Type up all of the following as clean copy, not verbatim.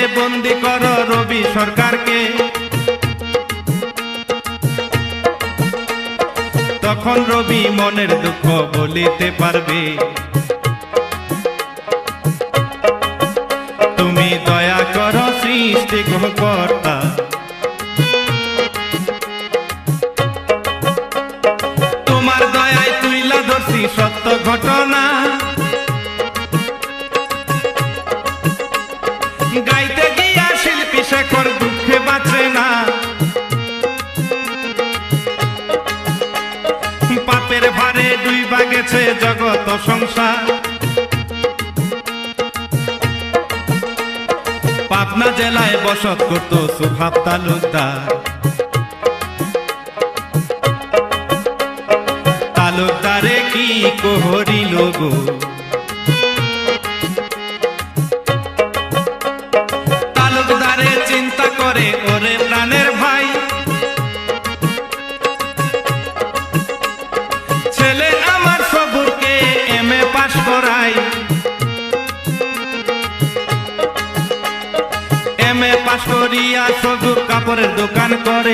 बंदी करो रवि सरकार के तखन रवि मनेर दुख बोलिते पारबे तुमी दया करो सृष्टि कर्ता तुम्हार दयाय तुइला धरছি सत्य घटना गाइते गिया शिल्पी शेखर दुखे बाँचे ना पापेर भारे डुइबा गेছে जगत संसार पाबना जेलाय बसत करत सुभाव तालुकदार तालुकदारे की कहरिल गो तालुकदारे चिंता करे ओरे प्राणेर भाई छेले आमार सबुर के एमए पास कराई एमए पास करिया सबुर कापड़ेर दोकान करे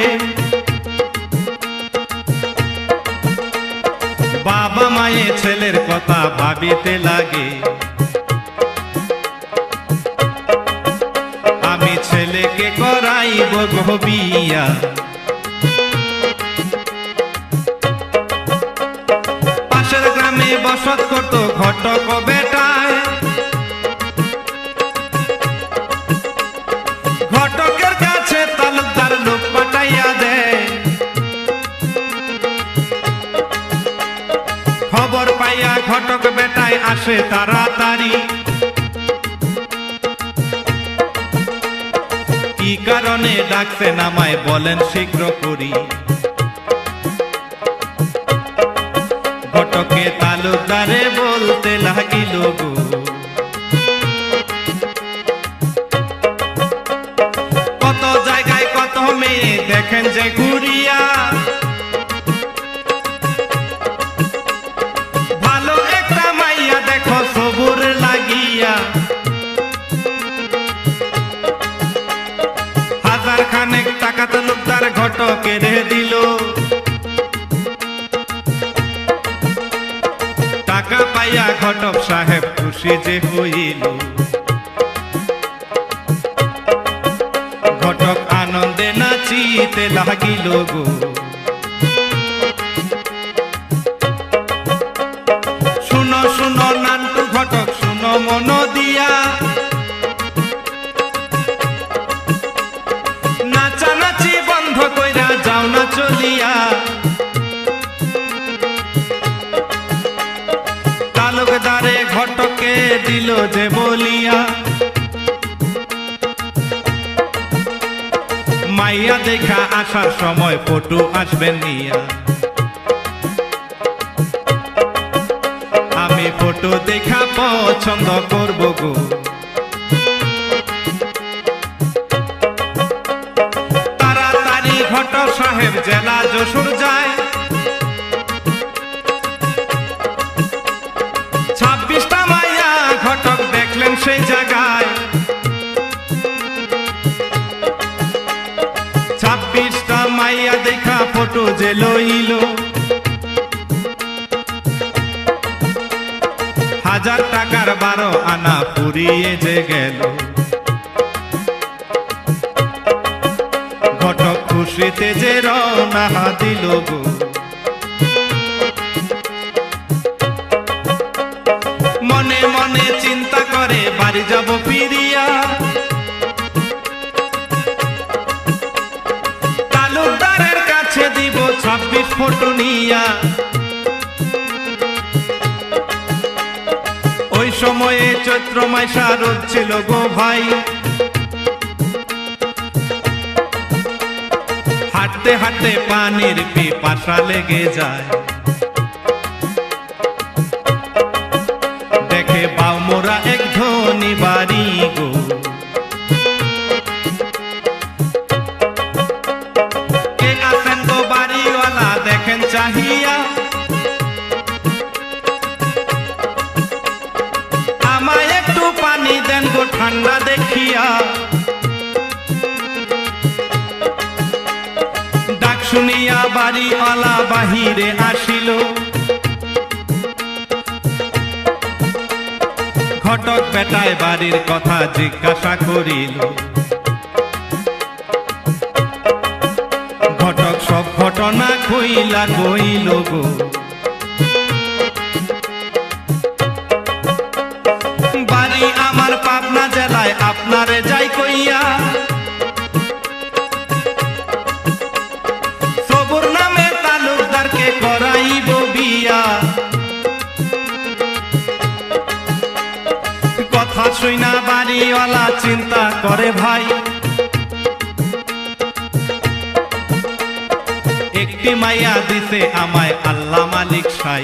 बाबा माये छेलेर कथा भाबिते लागे आमी छेलेके कराइब गो बिया पाशेर ग्रामे बसत करतो घटक बेटाय घटकेर काछे तालुकदार लोक पाठाइया देय खबर पाइया घटक बेटाय आसे ताड़ाताड़ी की कारणे डाकছে नामाय बोलेन शीघ्र करी घटके तालुकदारे बोलते लागिल गो कत जायगाय कत मेये देखें जे घुरिया भालो एकटा माइया देखो सबुर लागिया हजार खानेक टाका तालुकदार घटके रे दिल टाका पाइया घटक साहेब खुशी जे हইল घटक आनंदे नाचिते लागिल गो शुनो शुनो नान्टू घटक शुनो मन दिया नाचानाची बंध कइरा जाओ ना चलिया तालुकदारे घटके दिल जे बोलिया माइया देखा आसार समय फटो आसबेन निया आमी फटो देखा पछंद करब गो ताड़ाताड़ी घटक साहेब जेला जशोर जाय 26टा माइया घटक देखलेन सेई जायगाय 26टा माइया देखा फटो जे लइल 1000 टाकार 12 आना पुरिए जे गेल घटक खुशीते जे रওনা दिल गो मने मने चिंता करे बाड़ी जाबो फिरिया तालुकदारेर काछे দিব 26 फटो निया ओई समये चैत्र माइशा रोद छिल गो भाई हाटते हाटते पानिर पिपासा लेगे जाए देखे बाऊ मोरा एक धनी बाड़ी गो के आसेन गो बाड़ीवाला देखें चाहिया आमाय एकटू पानी देन गो ठंडा देखिया বাড়িওয়ালা বাহিরে আসিল, ঘটক বেটায় বাড়ির কথা জিজ্ঞাসা করিল। ঘটক সব ঘটনা কইলা কইল গো, বাড়ি আমার পাবনা জেলায় আপনারে যাই কইয়া, সবুর নামে তালুকদারকে করাইব বিয়া। কথা শুইনা বাড়িওয়ালা চিন্তা করে ভাই, একটি মাইয়া দিছে আমায় আল্লাহ মালিক সাই।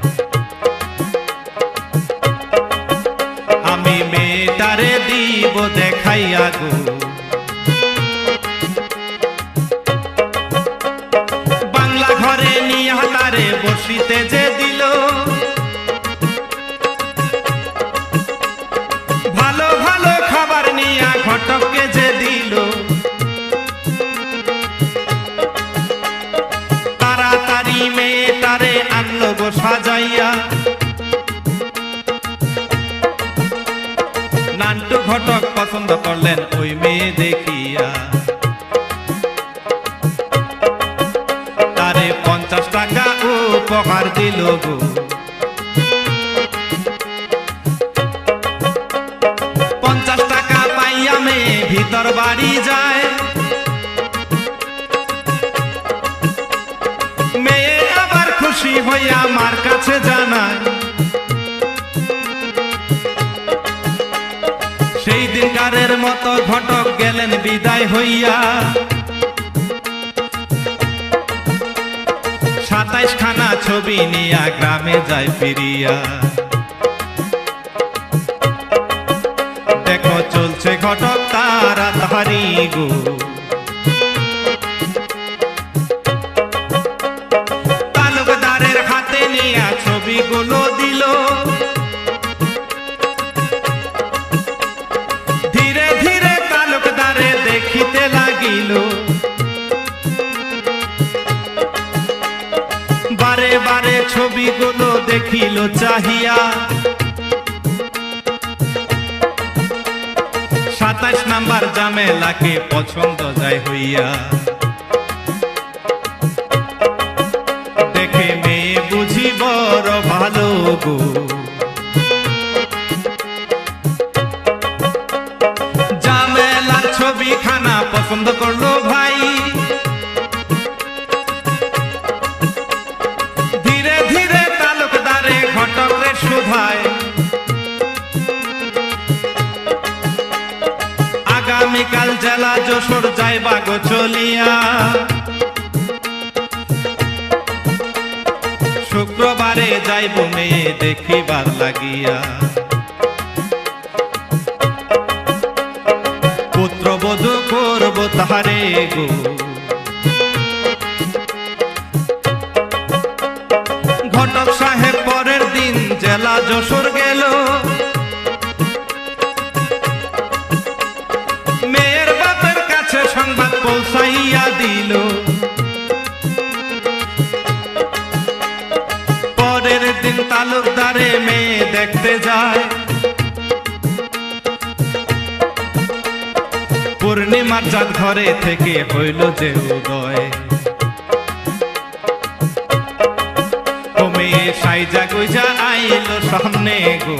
আমি মেয়েটারে দিব দেখাইয়া গো, বাংলা ঘরে নিয়া তারে বসিতে যে দিল, ভালো ভালো খাবার নিয়া ঘটককে যে দিল। তাড়াতাড়ি মেয়েটারে আনলো গো সাজাইয়া, নান্টু ঘটক পছন্দ করলেন ওই মেয়ে দেখিয়া। তারে 50 টাকা উপহার দিল গো, 50 টাকা পাইয়া মেয়ে ভিতর বাড়ি যায়। মেয়ে আবার খুশি হইয়া মার কাছে জানায়, সেই দিনকারের মতো ঘটক গেলেন বিদায় হইয়া। 27 খানা ছবি নিয়া গ্রামে যায় ফিরিয়া। দেখো চলছে ঘটক তাড়াতাড়ি গো, তালুকদারের হাতে নিয়া ছবিগুলো দিল। ধীরে ধীরে তালুকদারে দেখিতে লাগিল, বারে বারে ছবিগুলো দেখিল চাহিয়া। 27 নাম্বার জামেলাকে পছন্দ যায় হইয়া। দেখে মেয়ে বুঝি বড় ভালো গো, জামেলার ছবিখানা পছন্দ করলো ভাই। ধীরে ধীরে তালুকদারে ঘটকরে শুধায়, আগামীকাল জেলা যশোর যাইবা গো চলিয়া। শুক্রবারে যাইব মেয়ে দেখিবার লাগিয়া। পুত্রবধূ করব তাহারে গো, ঘটক সাহেব পরের দিন জেলা যশোর গেল। মেয়ের বাপের কাছে সংবাদ পৌঁছাইয়া দিল। পরের দিন তালুকদারে মেয়ে দেখতে যায়। পূর্ণিমার চাঁদ ঘরে থেকে হইল যে উদয়। ও মেয়ে সাইজা গুইজা আইল সামনে গো,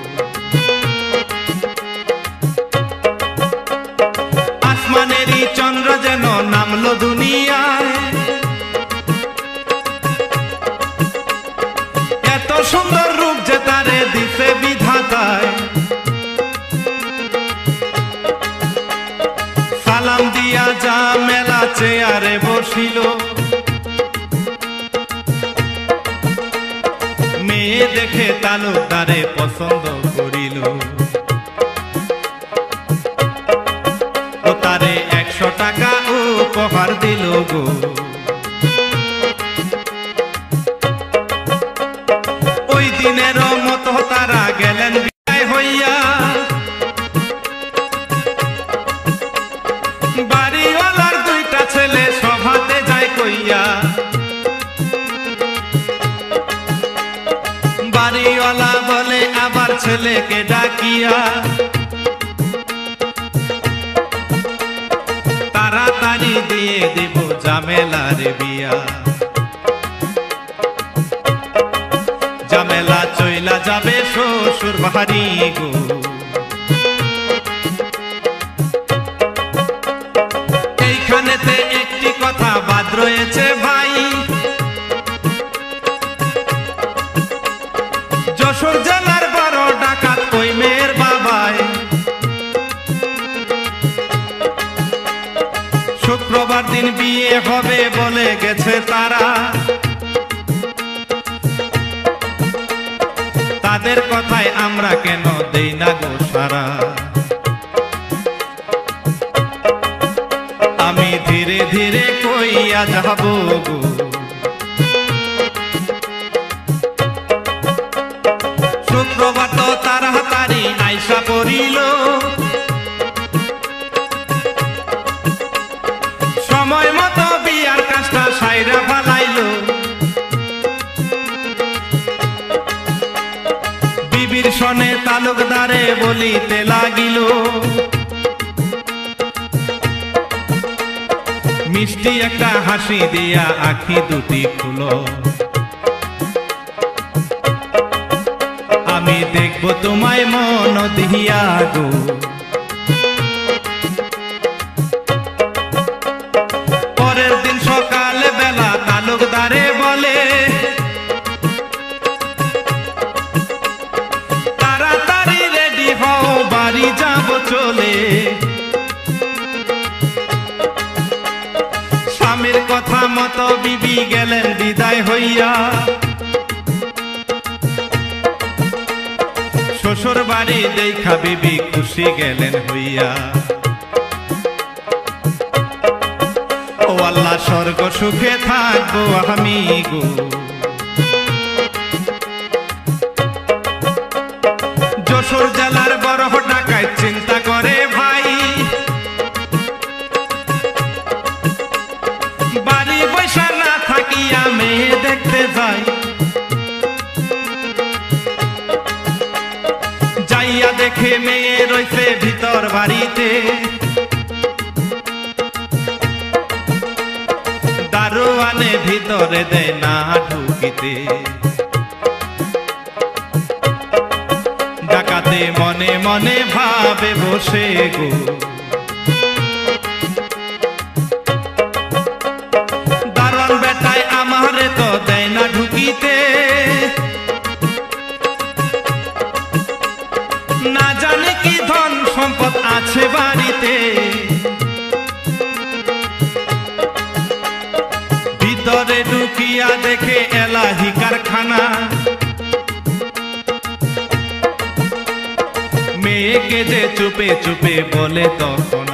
আসমানেরই চন্দ্র যেন নামলো দুনিয়ায়। এত সুন্দর রূপ যে তারে দিছে বিধাতায়। সালাম দিয়া যা মেলা চেয়ারে বসিল। মেয়ে দেখে তালুকদারে পছন্দ করিল। ও তারে 100 টাকা উপহার দিল গো। ওই দিনের মতো তারা গেলেন বিদায় হইয়া। বাড়িওয়ালার 2টা ছেলে সভাতে যায় কইয়া। বাড়িওয়ালা বলে আবার ছেলেকে ডাকিয়া, তাড়াতাড়ি দিয়ে দেব ঝামেলার বিয়া। ঝামেলা চইলা যাবে শ্বশুর বাড়ি গো। এইখানেতে একটি কথা বাদ রয়েছে ভাই, যশোর জেলার বড় ডাকাত ওই মেয়ের বাবাই। শুক্রবার দিন বিয়ে হবে বলে গেছে তারা, তাদের কথায় আমরা কেন দেই না গো সারা। আমি ধীরে ধীরে কইয়া যাব গো, শুক্রবার তো তাড়াতাড়ি আইসা পড়িল, সময় মতো বিয়ার কাজটা সাইরা ফালাইল। বিবির সনে তালুকদারে বলিতে লাগিল, মিষ্টি একটা হাসি দিয়া আখি দুটি খুলো, আমি দেখব তোমায় মন দিয়া গো। পরের দিন সকাল বেলা তালুকদারে বলে, তাড়াতাড়ি রেডি হও বাড়ি যাব চলে। স্বামীর কথা মতো বিবি গেলেন বিদায় হইয়া, শ্বশুর বাড়ি দেখা বিবি খুশি গেলেন হইয়া। ও আল্লাহ স্বর্গ সুখে থাকবো আমি গো। যশোর জেলার বড় ডাকাত চিন্তা করে ভাই, বাড়ি বৈশা না থাকিয়া মেয়ে দেখতে যাই। যাইয়া দেখে মেয়ে রইছে ভিতর বাড়িতে, দারোয়ানে ভিতরে দেয় না ঢুকিতে। ডাকাতে মনে মনে ভাবে বসে গো, দারোয়ান বেটায় আমারে তো দেয় না ঢুকিতে। না জানে কি ধন সম্পদ আছে বাড়িতে, ভিতরে ঢুকিয়া দেখে এলাহি কারখানা। মেয়েকে যে চুপে চুপে বলে তখন,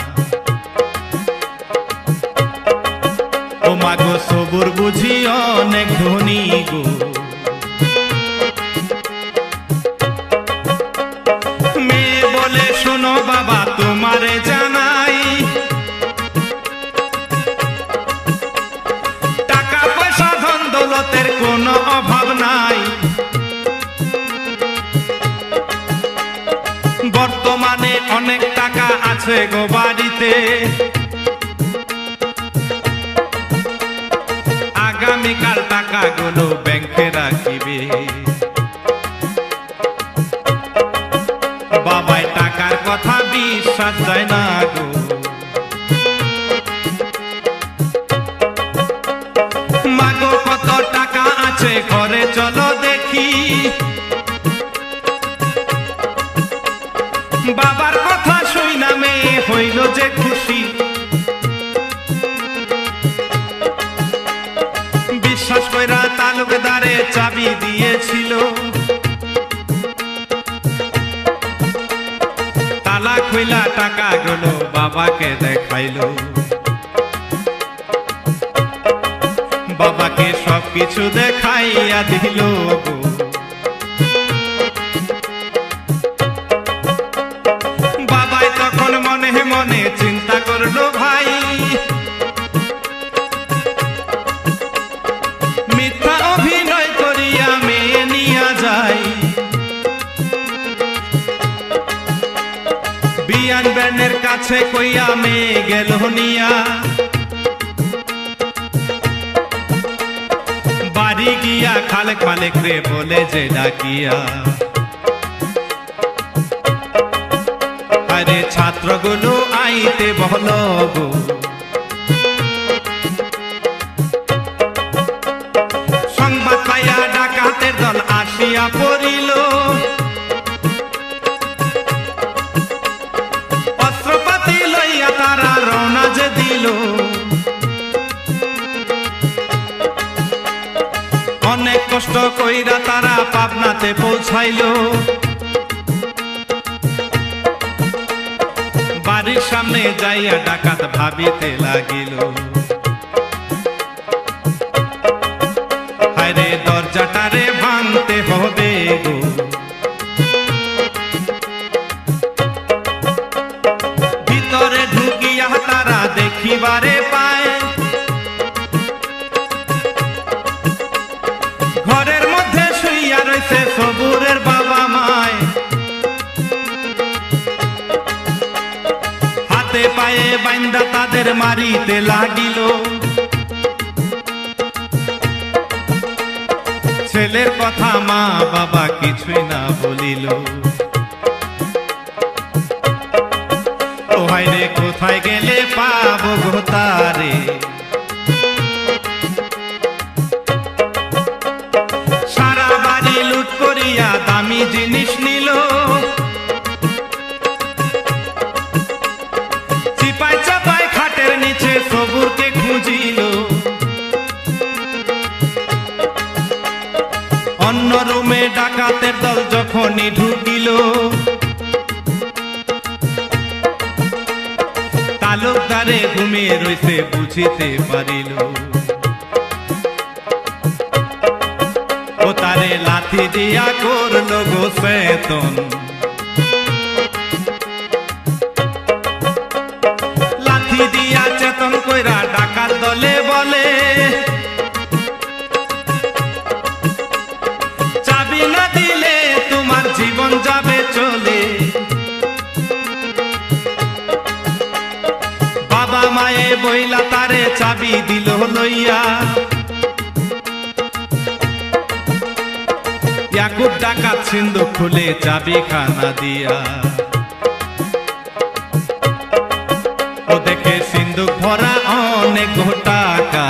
ও মাগো সবুর বুঝি অনেক ধনী গো। মেয়ে বলে শোনো বাবা তোমারে জানাই, টাকা পয়সা ধন দৌলতের কোনো অভাব নাই। বর্তমানে অনেক টাকা আছে গো বাড়িতে, আগামীকাল টাকাগুলো ব্যাংকে রাখিবে। বাবাই টাকার কথা বিশ্বাস যায় না গো। মাগো কত টাকা আছে ঘরে চলো দেখি, বাবার কথা শুই না মেয়ে হইল যে খুশি। বিশ্বাস কইরা তালুকদারে চাবি দিয়েছিল, তালা খুইলা টাকাগুলো বাবাকে দেখাইল। বাবাকে সবকিছু দেখাইয়া দিল গো। বাবাই তখন মনে মনে চিন্তা করলো ভাই, মিথ্যা অভিনয় করিয়া মেয়ে নিয়া যায়। কাছে কইয়া মেয়ে গেল নিয়া বাড়ি গিয়া খালেক মালেক রে বলে যে ডাকিয়া আরে ছাত্রগুলো আইতে বল গো সংবাদ পাইয়া ডাকাতের দল আসিয়া পড়িল অস্ত্রপাতি লইয়া তারা রওনা যে দিল অনেক কষ্ট কইরা তারা পাবনাতে পৌঁছাইল বাড়ির সামনে যাইয়া ডাকাত ভাবিতে লাগিল হায়রে দরজাটারে ভাঙতে হবে গো ভিতরে ঢুকিয়া তারা দেখিবারে পায় ঘরের মধ্যে শুইয়া রয়েছে সবুরের বাবা মায় হাতে পায়ে বাইন্দা তাদের মারিতে লাগিল ছেলের কথা মা বাবা কিছুই না বলিল ও হায়রে কোথায় গেলে পাবো গো তারে সারা বাড়ি লুট করিয়া দামি জিনিস নিল চিপায় চাপায় খাটের নিচে সবুরকে খুঁজিল অন্য রুমে ডাকাতের দল যখনই ঢুকিল তালুকদারে ঘুমিয়ে রইছে বুঝিতে পারিল ও তারে লাথি দিয়া করল গো সেতন লাথি দিয়া চেতন কইরা ডাকাত দলে বলে চাবি না দিলে তোমার জীবন যাবে চলে বাবা মায়ে বইলা তারে চাবি দিল লইয়া ইয়াকুব ডাকাত সিন্ধুক খুলে চাবি খানা দিয়া ও দেখে সিন্ধুক ভরা অনেক টাকা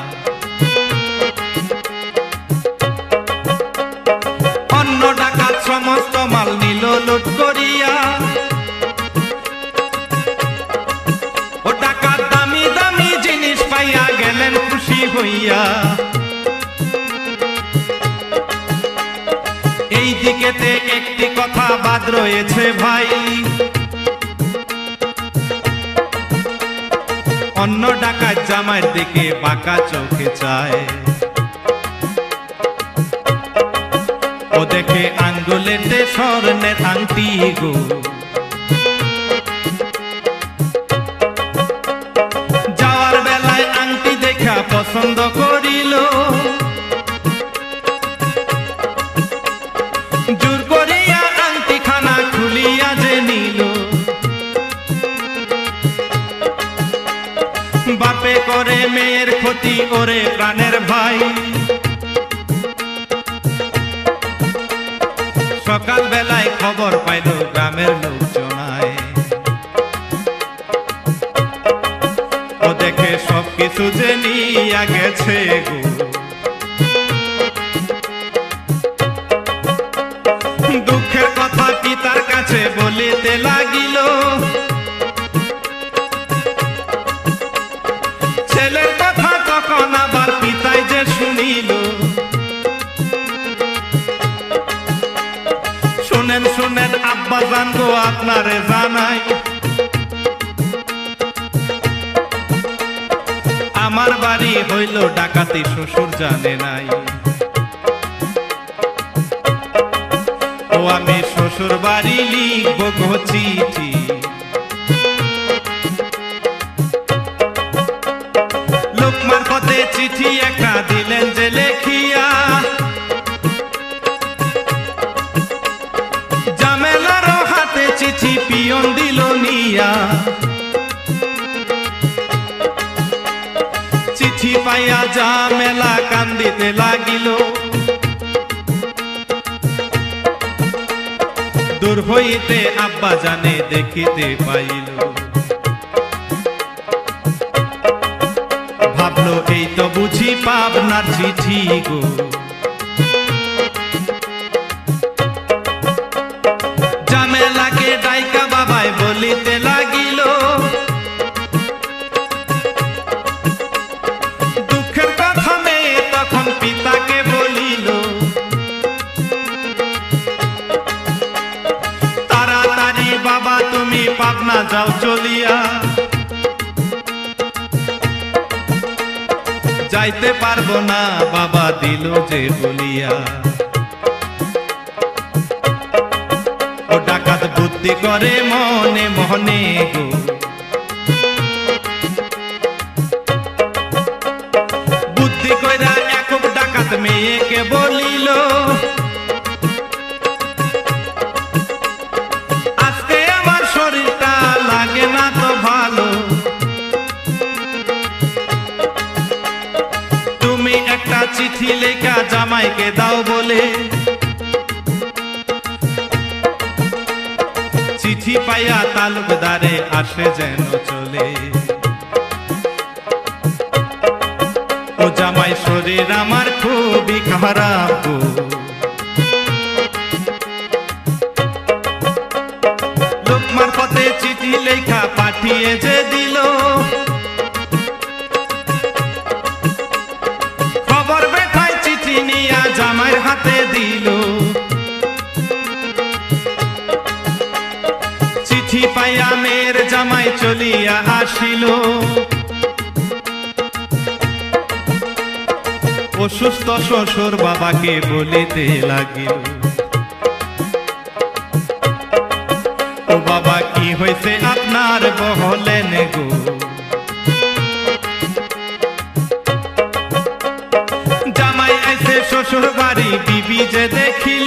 অন্য ডাকাত সমস্ত মাল নিল লুট করিয়া ও ডাকাত দামি দামি জিনিস পাইয়া গেলেন খুশি হইয়া এই দিকেতে একটি কথা বাদ রয়েছে ভাই অন্য ডাকাত জামাইয়ের দিকে বাঁকা চোখে চায় ও দেখে আঙ্গুলেতে স্বর্ণের আংটি গো যাওয়ার বেলায় আংটি দেখা পছন্দ করিল জোর করিয়া আংটি খানা খুলিয়া যে নিল বাপে করে মেয়ের ক্ষতি ওরে প্রাণের ভাই সকাল বেলায় খবর পাইল গ্রামের লোকজনায় ও দেখে সবকিছু যে নিয়া গেছে গো দুঃখের কথা পিতার কাছে বলিতে লাগিল ছেলের কথা তখন আবার পিতাই যে শুনিল শুনেন শুনেন আব্বা জান গো আপনারে জানাই আমার বাড়ি হইল ডাকাতি শ্বশুর জানে নাই ও আমি শ্বশুর বাড়ি লিখব গো চিঠি লোক মারফতে চিঠি একটা দিলেন যে লেখিয়া জামেলারও হাতে চিঠি পিয়ন দিল নিয়া কাঁদিতে লাগিল। দূর হইতে আব্বা জানে দেখিতে পাইল। ভাবলো এই তো বুঝি পাবনার চিঠি গো। ঝামেলাকে ডাইকা বাবাই বলিতে লাগিল। দুঃখের কথা মেয়ে তখন পিতাকে বলিল। তাড়াতাড়ি বাবা তুমি পাবনা যাও চলিয়া। যাইতে পারবো না বাবা দিল যে বলিয়া। ও ডাকাত বুদ্ধি করে মনে মনে গো। বুদ্ধি কইরা একক ডাকাত মেয়েকে বলিল, আজকে আমার শরীরটা লাগে না তো ভালো। তুমি একটা চিঠি লেখা জামাইকে দাও বলে। চিঠি পাইয়া তালুকদারে আসে যেন চলে। ও জামাই শরীর আমার খুবই খারাপ গো। লোক মারফতে চিঠি লেখা পাঠিয়ে যে দিল। খবর বেঠায় চিঠি নিয়া জামাইয়ের হাতে দিল। চিঠি পাইয়া মেয়ের জামাই চলিয়া আসিল। অসুস্থ শ্বশুর বাবাকে বলিতে লাগিল, ও বাবা কি হয়েছে আপনার বহলেন গো। জামাই আইছে শ্বশুর বাড়ি বিবি যে দেখিল।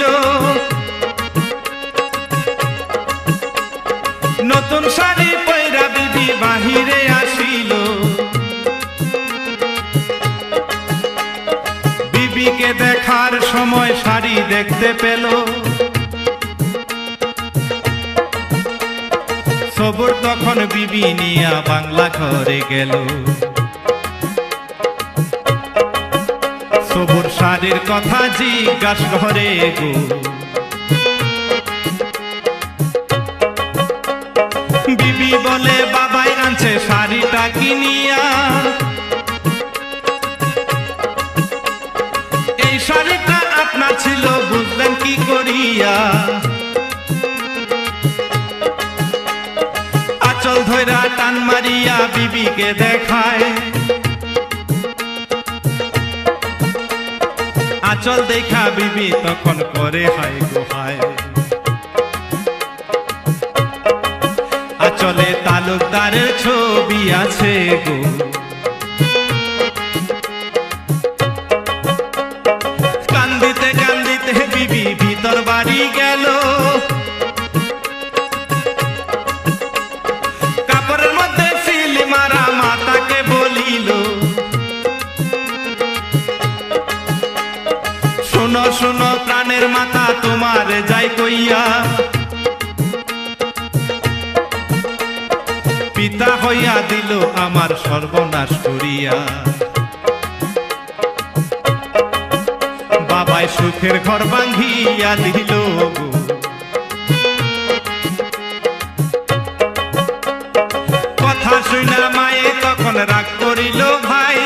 নতুন শাড়ি পয়রা বিবি বাহিরে আসিল। বিবিকে দেখার সময় শাড়ি দেখতে পেল। সবুর তখন বিবি নিয়া বাংলা ঘরে গেল। সবুর শাড়ির কথা জিজ্ঞাসা করে গো। বিবি বলে বাবাই আনছে শাড়িটা কিনিয়া। এই শাড়িটা আপনার ছিল বুঝলেন কি করিয়া। আঁচল ধইরা টান মারিয়া বিবিকে দেখায়। আঁচল দেখা বিবি তখন করে হায় গো হায়। আঁচলে তালুকদারের ছবি আছে গো। কান্দিতে কান্দিতে বিবি ভিতর বাড়ি গেল। কাপড়ের মধ্যে সিলি মারা মাতাকে বলিল, শোনো শোনো প্রাণের মাতা তোমার যাই কইয়া। পিতা হইয়া দিল আমার সর্বনাশ করিয়া। বাবাই সুখের ঘর ভাঙ্গিয়া দিল গো। কথা শুনা মায়ে তখন রাগ করিল ভাই।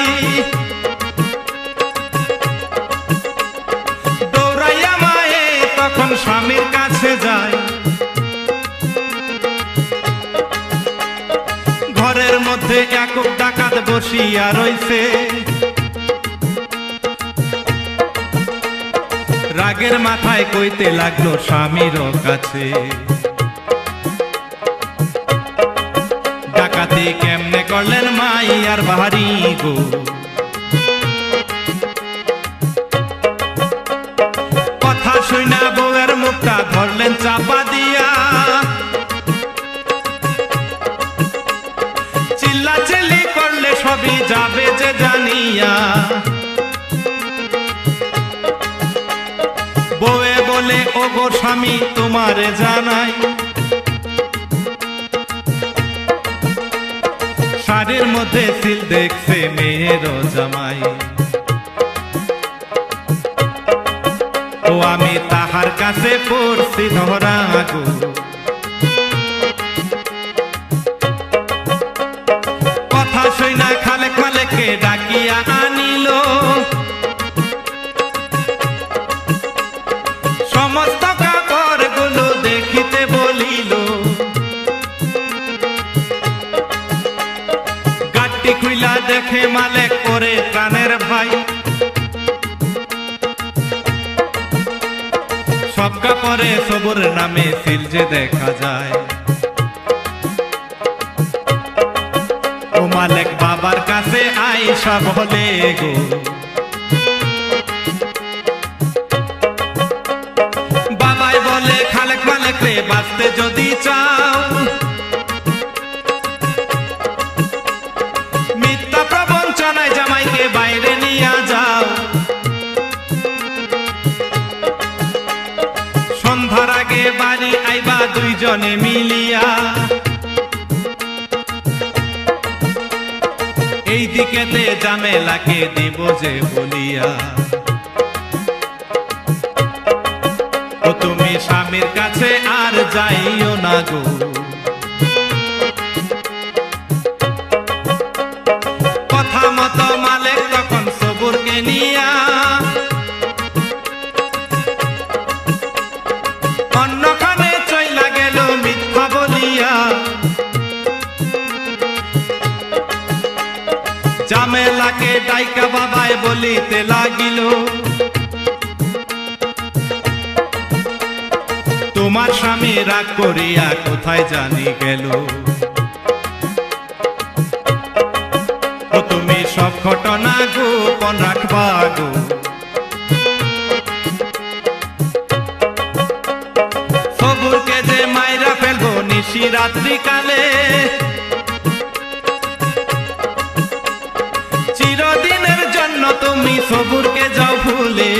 দৌড়াইয়া মায়ে তখন স্বামীর কাছে যায়। ঘরের মধ্যে একক ডাকাত বসিয়া রইছে। রাগের মাথায় কইতে লাগলো স্বামীর কাছে, ডাকাতি কেমনে করলেন মাই আর বাড়ি গো। কথা শুনা বউয়ের মুখটা ধরলেন চাপা দিয়া। চিল্লাচিল্লি করলে সবই যাবে যে জানিয়া। বলে ওগো স্বামী তোমারে জানাই, শাড়ির মধ্যে সিল দেখছে মেয়ের জামাই। ও আমি তাহার কাছে পড়ছি ধরা গো, কথা শুনা খালেক মালেককে ডাকিয়া আনিল, সমস্ত কাপড় গুলো দেখিতে বলিল। গাট্টি খুইলা দেখে মালেক করে প্রাণের ভাই, সব কাপড়ে সবুর নামে সিল যে দেখা যায়। ও মালেক বাবার কাছে আইসা বলে গো, বাবাই বলে খালেক মালেক রে বাঁচতে যদি চাও, মিথ্যা প্রবঞ্চনায় জামাইকে বাইরে নিয়ে যাও। সন্ধ্যার আগে বাড়ি আইবা দুইজনে মিলিয়া, এই দিকেতে জামেলাকে দিব যে বলিয়া। ও তুমি স্বামীর কাছে আর যাইও না গো, কথা মতো মালেক তখন সবুরকে নিয়া অন্যখানে চইলা গেল মিথ্যা বলিয়া। জামেলাকে ডাইকা বাবায় বলিতে লাগিল, তোমার স্বামী রাগ করিয়া কোথায় জানি গেল। ও তুমি সব ঘটনা গোপন রাখবা গো, সবুরকে যে মাইরা ফেলবো নিশি রাত্রি কালে, চিরদিনের জন্য তুমি সবুরকে যাও ভুলে।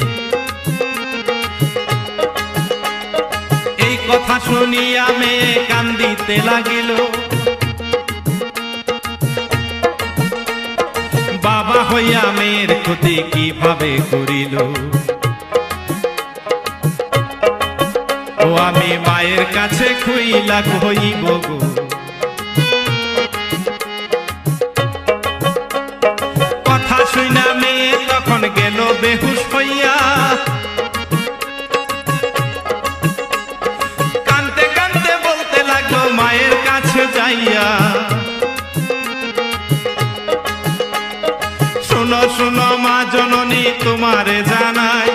এই কথা শুনিয়া মেয়ে কান্দিতে লাগিল, বাবা হইয়া মেয়ের ক্ষতি কিভাবে করিল। ও আমি মায়ের কাছে খুইলা কইব গো, কথা শুনা মেয়ে তখন গেল বেহুশ হইয়া, কানতে কানতে বলতে লাগলো মায়ের কাছে যাইয়া, শুনো শুনো মা জননী তোমারে জানাই,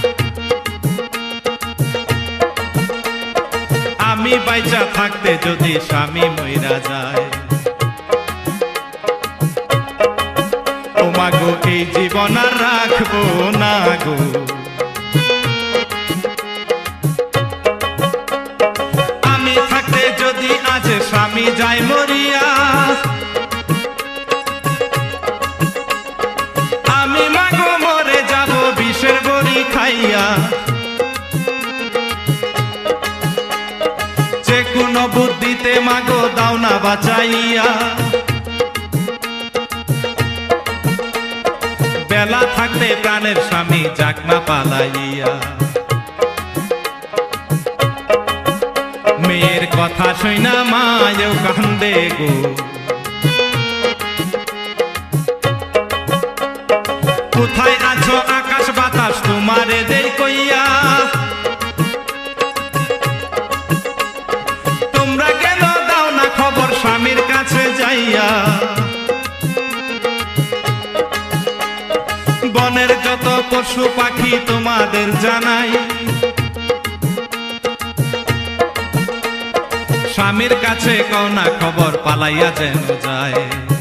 আমি বাইচা থাকতে যদি স্বামী মইরা যায়, ও মা গো এই জীবন আর রাখবো না গো। আমি থাকতে যদি আজ স্বামী যায় মরিয়া, আমি মা গো মরে যাব বিষের বড়ি খাইয়া। যে কোনো বুদ্ধিতে মা গো দাও না বাঁচাইয়া, বেলা থাকতে প্রাণের স্বামী যাক না পালাইয়া। মেয়ের কথা শুনা মায়েও কান্দে গো, কোথায় আছো আকাশ বাতাস তোমারে দেই কইয়া, তোমরা কেন দাও না খবর স্বামীর কাছে যাইয়া। বনের যত পশু পাখি তোমাদের জানাই, স্বামীর কাছে কও না খবর পালাইয়া যেন যায়।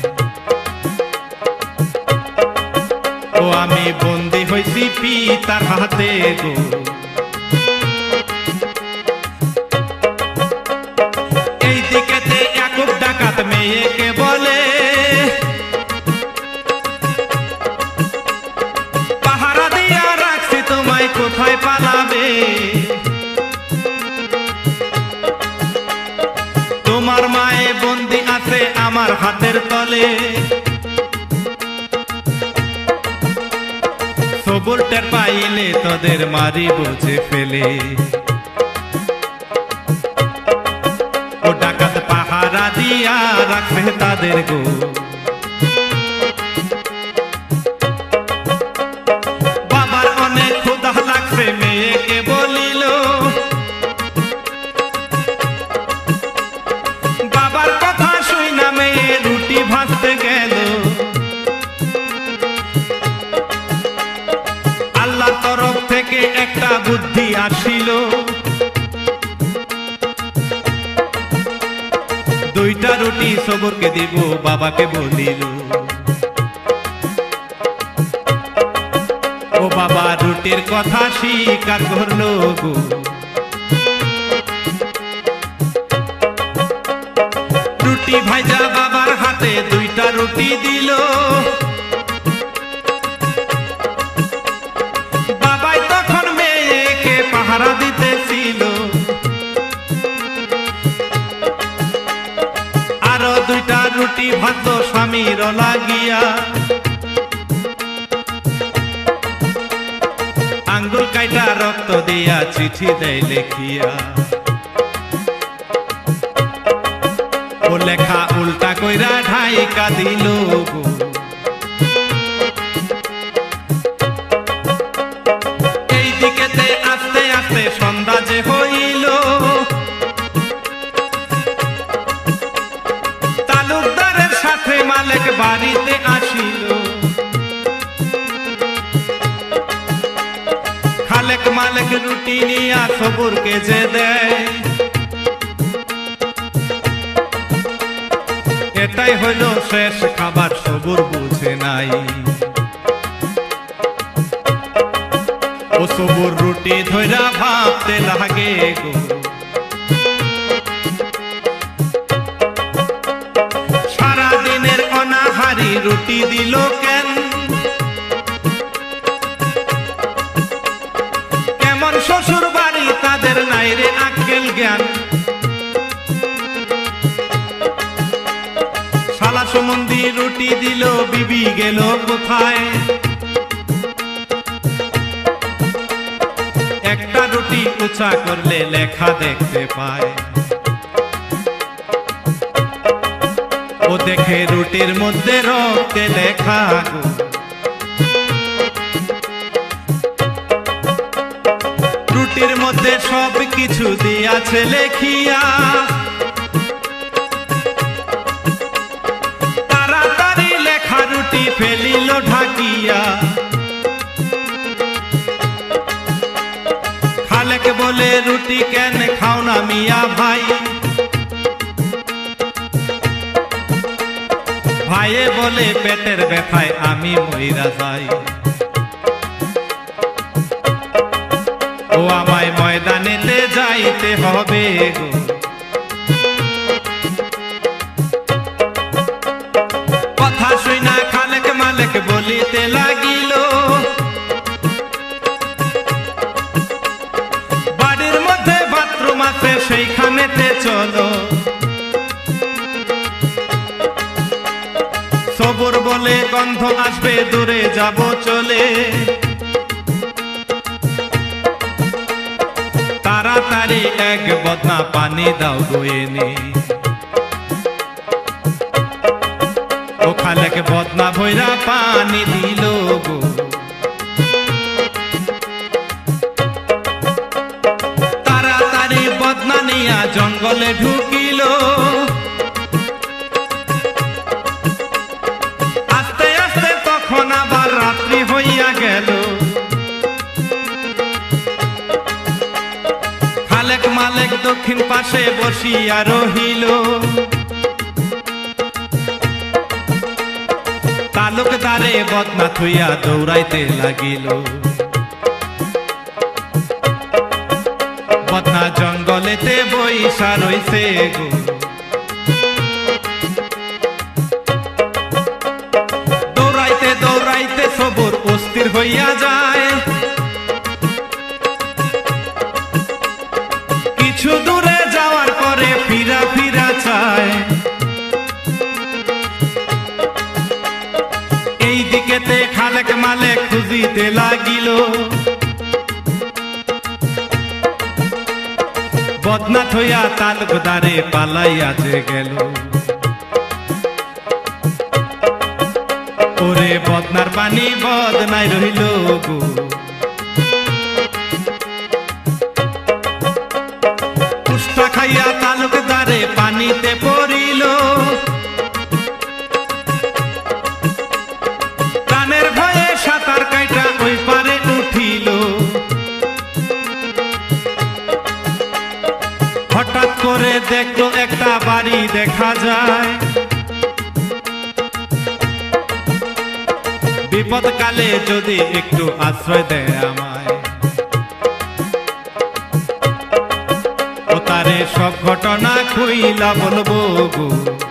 ও আমি বন্দি হইছি পিতার হাতে গো, এই দিকেতে একক ডাকাত মেয়েকে বলে, পাহারা দিয়া রাখছি তোমায় আমায় কোথায় পালাবে? তোমার মায়ে বন্দি আছে আমার হাতের তলে। সবুর টের পাইলে তোদের মারি বুঝে ফেলে। ও ডাকাত পাহারা দিয়া রাখবে তাদের গো। বাবার অনেক ক্ষুধা লাগছে মেয়েকে বলিল। বাবার কথা শুই না মেয়ে রুটি ভাজতে গেল। আল্লাহর তরফ থেকে একটা বুদ্ধি আসিল। দুইটা রুটি সবরকে দিব বাবাকে বলিল। ও বাবা রুটির কথা স্বীকার করলো গো। রুটি ভাইজা বাবার হাতে দুইটা রুটি দিল। বাবাই তখন মেয়েকে পাহারা দিতেছিল। আরো দুইটা রুটি ভাত স্বামীর লাগিয়া। আঙ্গুল কাইটা রক্ত দিয়া চিঠি দেয় লেখিয়া। ও লেখা উল্টা কইরা ঢাইকা দিল গো। এই দিকেতে আস্তে আস্তে সন্ধ্যা যে হইল। তালুকদারের সাথে মালিক বাড়িতে আসিল। খালেক মালিক রুটি নিয়া সবুরকে যে দেয়। এটাই হইল শেষ খাবার সবুর বুঝে নাই। ও সবুর রুটি ধইরা ভাবতে লাগে গো। সারা দিনের অনাহারি রুটি দিল কেন? কেমন শ্বশুর বাড়ি তাদের নাই রে আক্কেল জ্ঞান। শালা সুমন্দি রুটি দিল বিবি গেল কোথায়? একটা রুটি উঁচা করলে লেখা দেখতে পায়। ও দেখে রুটির মধ্যে রক্তে লেখা গো। রুটির মধ্যে সব কিছু দিয়াছে লেখিয়া। তাড়াতাড়ি লেখা রুটি ফেলিল ঢাকিয়া। খালেক বলে রুটি কেন খাও না মিয়া ভাই? ভাইয়ে বলে পেটের ব্যথায় আমি মইরা যাই। ও আমায় ময়দানেতে যাইতে হবে গো। কথা শুই না খালেক মালিক বলিতে লাগিল। বাড়ির মধ্যে বাথরুম আছে সেইখানেতে চলো। সবুর বলে গন্ধ আসবে দূরে যাব চলে। তাড়াতাড়ি এক বদনা পানি দাও গো এনে। ও খালেক বদনা ভৈরা পানি দিল গো। তাড়াতাড়ি বদনা নিয়া জঙ্গলে ঢুকিল। আস্তে আস্তে তখন আবার রাত্রি হইয়া গেল। খালেক মালিক দক্ষিণ পাশে বসিয়া রহিল। তালুকদারে বদনা থুইয়া দৌড়াইতে লাগিল। বদনা জঙ্গলেতে বইসা রইছে গো। দৌড়াইতে দৌড়াইতে সবুর অস্থির হইয়া যায়। কইতে লাগিল বদনাথ হইয়া তালুকদারে পালাইয়া যে গেল ওরে বদনার পানি বদনাই রহিল গো পুষ্টা খাইয়া তালুকদারে পানিতে পড়িল প্রাণের ভয়ে সাঁতার কাইটা ওই পারে উঠিল হঠাৎ করে দেখলো একটা বাড়ি দেখা যায় বিপদকালে যদি একটু আশ্রয় দেয় আমায় ও তারে সব ঘটনা খুইলা বলবো গো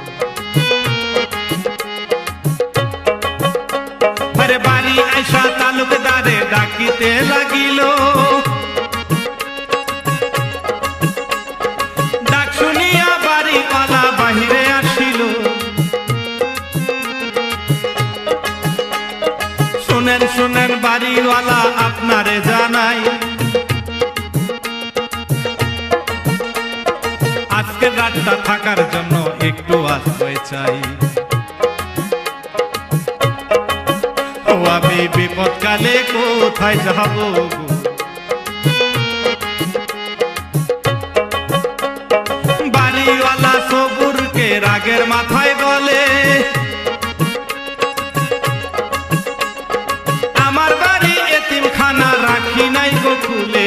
আরে বাড়ি আইসা তালুকদারে ডাকিতে লাগিল ডাক শুনিয়া বাড়িওয়ালা বাহিরে আসিল শুনেন শুনেন বাড়িওয়ালা আপনারে জানাই আজকের রাতটা থাকার জন্য একটু আশ্রয় চাই ও আমি বিপদকালে কোথায় যাব বাড়িওয়ালা সবুরকে রাগের মাথায় বলে আমার বাড়ি এতিমখানা রাখি নাই গো খুলে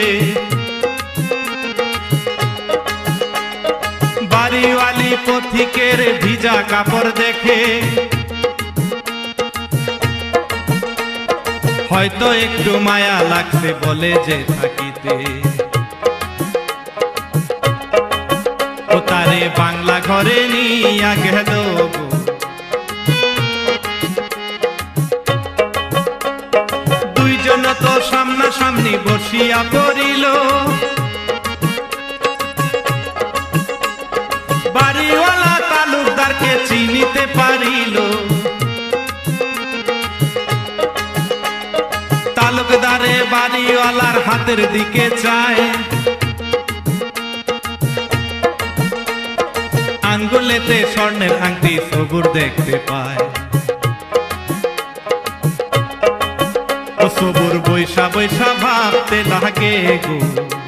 বাড়িওয়ালি পথিকের ভিজা কাপড় দেখে হয়তো একটু মায়া লাগছে বলে যে থাকিতে ও তারে বাংলা ঘরে নিয়া গেল দুইজন তো সামনাসামনি বসিয়া পড়িল বাড়িওয়ালা তালুকদারকে চিনিতে পারিল তালুকদারে বাড়িওয়ালার হাতের দিকে চায় আঙ্গুলেতে স্বর্ণের আংটি সবুর দেখতে পায় ও সবুর বৈশা বৈশা ভাবতে লাগে গো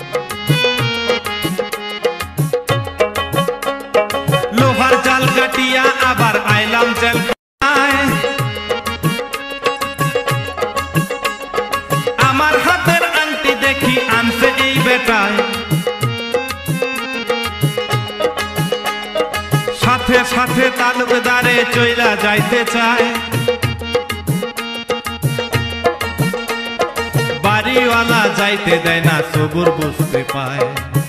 লোহার জাল কাটিয়া আবার আইলাম জেল আমার হাতের আংটি দেখি আনছে এই বেটায় সাথে সাথে তালুকদারে চইলা যাইতে চায় বাড়িওয়ালা যাইতে দেয় না সবুর বুঝতে পায়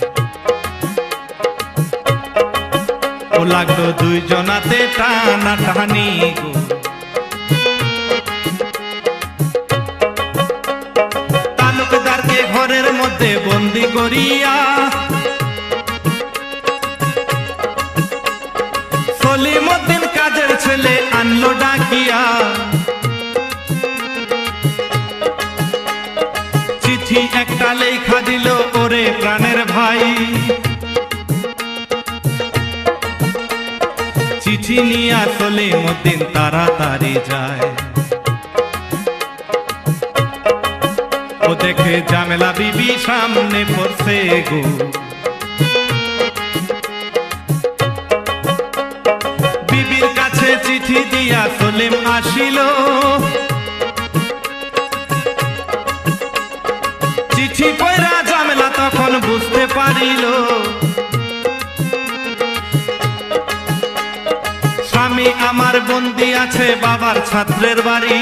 ও লাগলো দুইজনাতে টানা টানি গো তালুকদারকে ঘরের মধ্যে বন্দি করিয়া সলিমউদ্দিন কাজের ছেলে আনলো ডাকিয়া চিঠি একটা লেখা দিল ওরে প্রাণের ভাই চিঠি নিয়া সলিমউদ্দিন তাড়াতাড়ি যায় ও দেখে জামেলা বিবি সামনে পড়ছে গো বিবির কাছে চিঠি দিয়া সলিম আসিল চিঠি পড়া জামেলা তখন বুঝতে পারিল স্বামী আমার বন্দি আছে বাবার ছাত্রের বাড়ি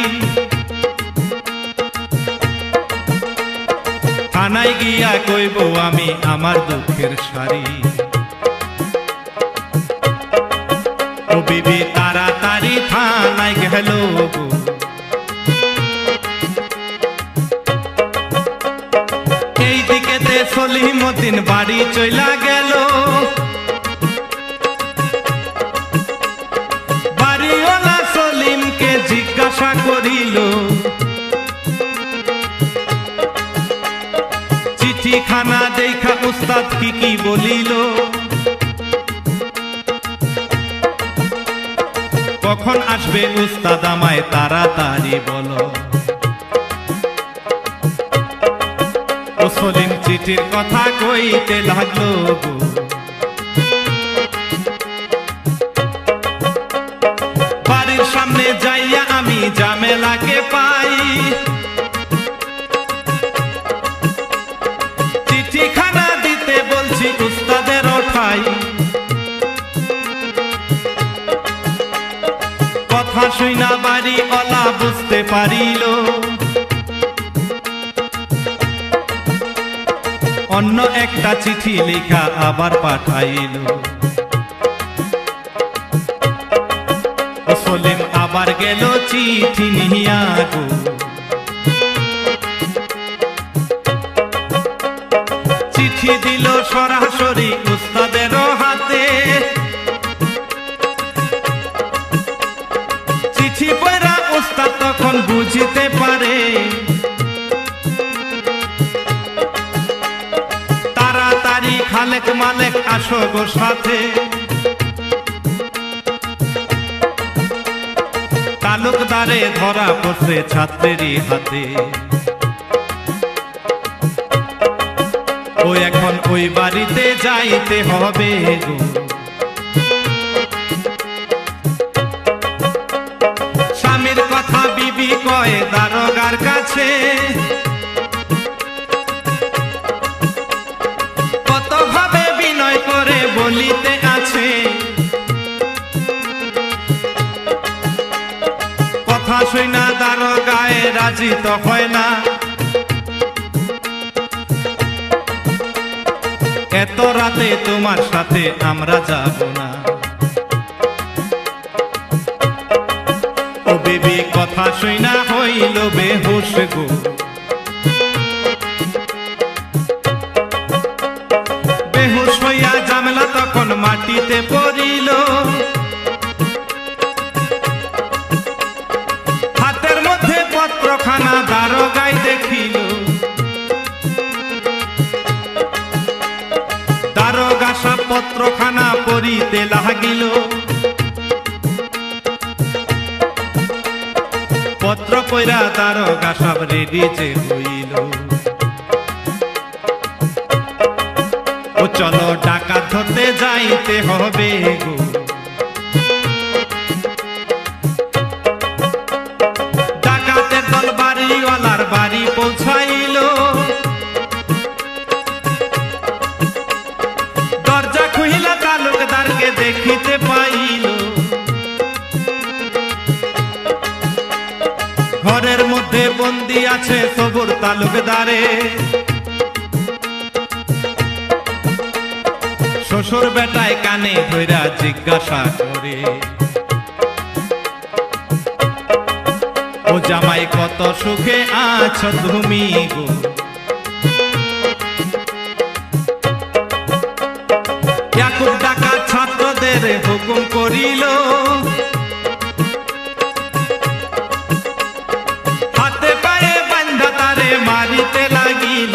থানায় গিয়া কইব আমি আমার দুঃখের সারি ও বিবি তাড়াতাড়ি থানায় গেল এই দিকেতে সলিমউদ্দিন বাড়ি চইলা গেল বাড়িওয়ালা সলিমকে জিজ্ঞাসা করিল চিঠিখানা দেখা উস্তাদ কি বলিল, কখন আসবে উস্তাদ আমায় তাড়াতাড়ি বলো। ও সলিম চিঠির কথা কইতে লাগলো গো, বাড়ির সামনে যাইয়া আমি ঝামেলাকে পাই, চিঠিখানা দিতে বলছি উস্তাদের ওঠাই, কথা শুইনা বাড়িওয়ালা বুঝতে পারিল, অন্য একটা চিঠি লেখা আবার পাঠাইল। ও সলিম আবার গেল চিঠি নিয়া গো, চিঠি দিল সরাসরি উস্তাদের হাতে, চিঠি পড়া উস্তাদ তখন বুঝিতে পারে, তাড়াতাড়ি খালেক মালেক আসো গো সাথে। তালুকদারে ধরা পড়ছে ছাত্রেরই হাতে, ও এখন ওই বাড়িতে যাইতে হবে গো। স্বামীর কথা বিবি কয় দারোগার কাছে, কতভাবে বিনয় করে বলিতে আছে, কথা শুনা দারোগায় রাজি তো হয় না, এত রাতে তোমার সাথে আমরা যাব না। ও বিবি কথা শুনা হইল বেহুশ গো, বেহুশ হইয়া ঝামেলা তখন মাটিতে পড়িল, হাতের মধ্যে পত্রখানা দারোগায় দেখিল, দারোগা সব পত্রখানা পড়িতে লাগিল, পত্র কইরা দারোগা সব রেডি যে হইল। ও চলো ডাকাত ধরতে যাইতে হবে গো, ডাকাতের দল বাড়িওয়ালার বাড়ি পৌঁছাইল, দরজা খুইলা তালুকদারকে দেখিতে পাইল, ঘরের মধ্যে বন্দি আছে সবুর তালুকদারে, শ্বশুর বেটায় কানে ধইরা জিজ্ঞাসা করে, ও জামাই কত সুখে আছো তুমি গো। ইয়াকুব ডাকাত ছাত্রদের হুকুম করিল, হাতে পায়ে বান্ধা তারে মারিতে লাগিল,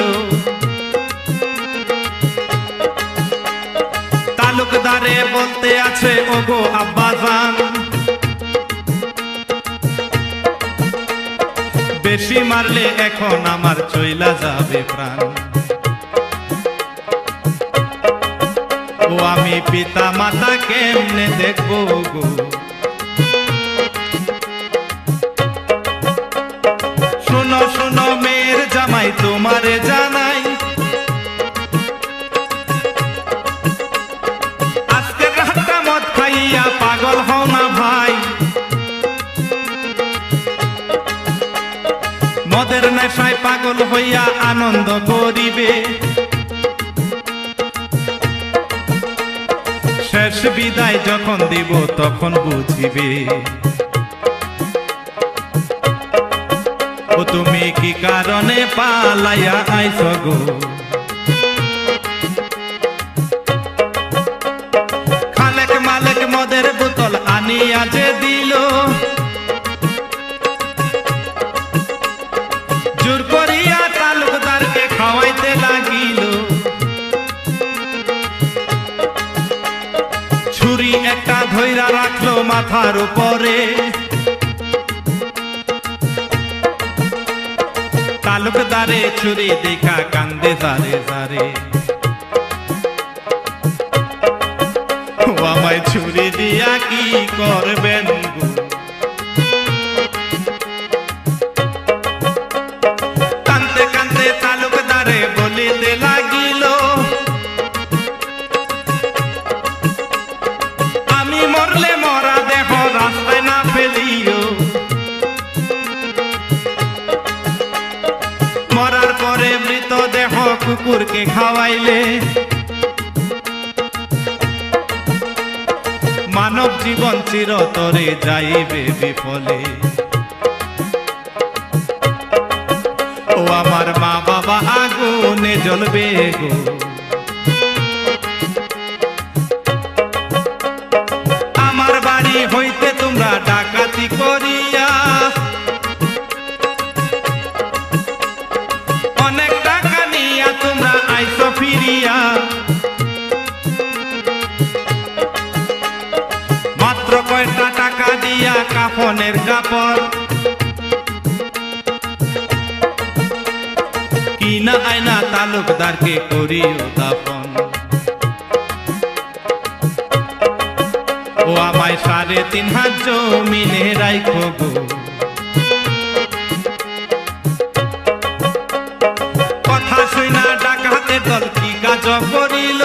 তালুকদারে বলতে আছে ওগো আব্বাজান, বেশি মারলে এখন আমার চইলা যাবে প্রাণ, ও আমি পিতা মাতা কেমনে দেখবো গো। শোনো শোনো মেয়ের জামাই তোমারে জানাই, আজকে রাতটা মদ খাইয়া পাগল হও না ভাই, মদের নেশায় পাগল হইয়া আনন্দ করিবে, শেষ বিদায় যখন দিব তখন বুঝিবে, ও তুমি কি কারণে পালাইয়া আইছো গো। খালেক মালেক মদের বোতল আনিয়া যে দিল, জোর করিয়া তালুকদারকে খাওয়াইতে লাগিল, আসলো মাথার উপরে। তালুকদারে ছুরি দেখা কান্দে জারে জারে, ও আমায় ছুরি দিয়া কি করবেন গো। কান্দতে কান্দতে তালুকদারে বলিতে লাগিল, আমি মরলে মরা দেহ রাস্তায় না ফেলিও। মরার পরে মৃতদেহ কুকুরকে খাওয়াইলে মানব জীবন চিরতরে যাইবে বিফলে। ও আমার মা বাবা আগুনে জ্বলবে গো। আমার বাড়ি হইতে তোমরা ডাকাতি করিয়া অনেক টাকা নিয়া তোমরা আইসো ফিরিয়া। মাত্র কয়টা টাকা দিয়া কাফনের কাপড় কিনা আয়না তালুকদারকে করিও দাফন। ও আমায় 3.5 হাত জমিনে রাইখো গো। কথা শুনা ডাকাতের দল কি কাজ করিল,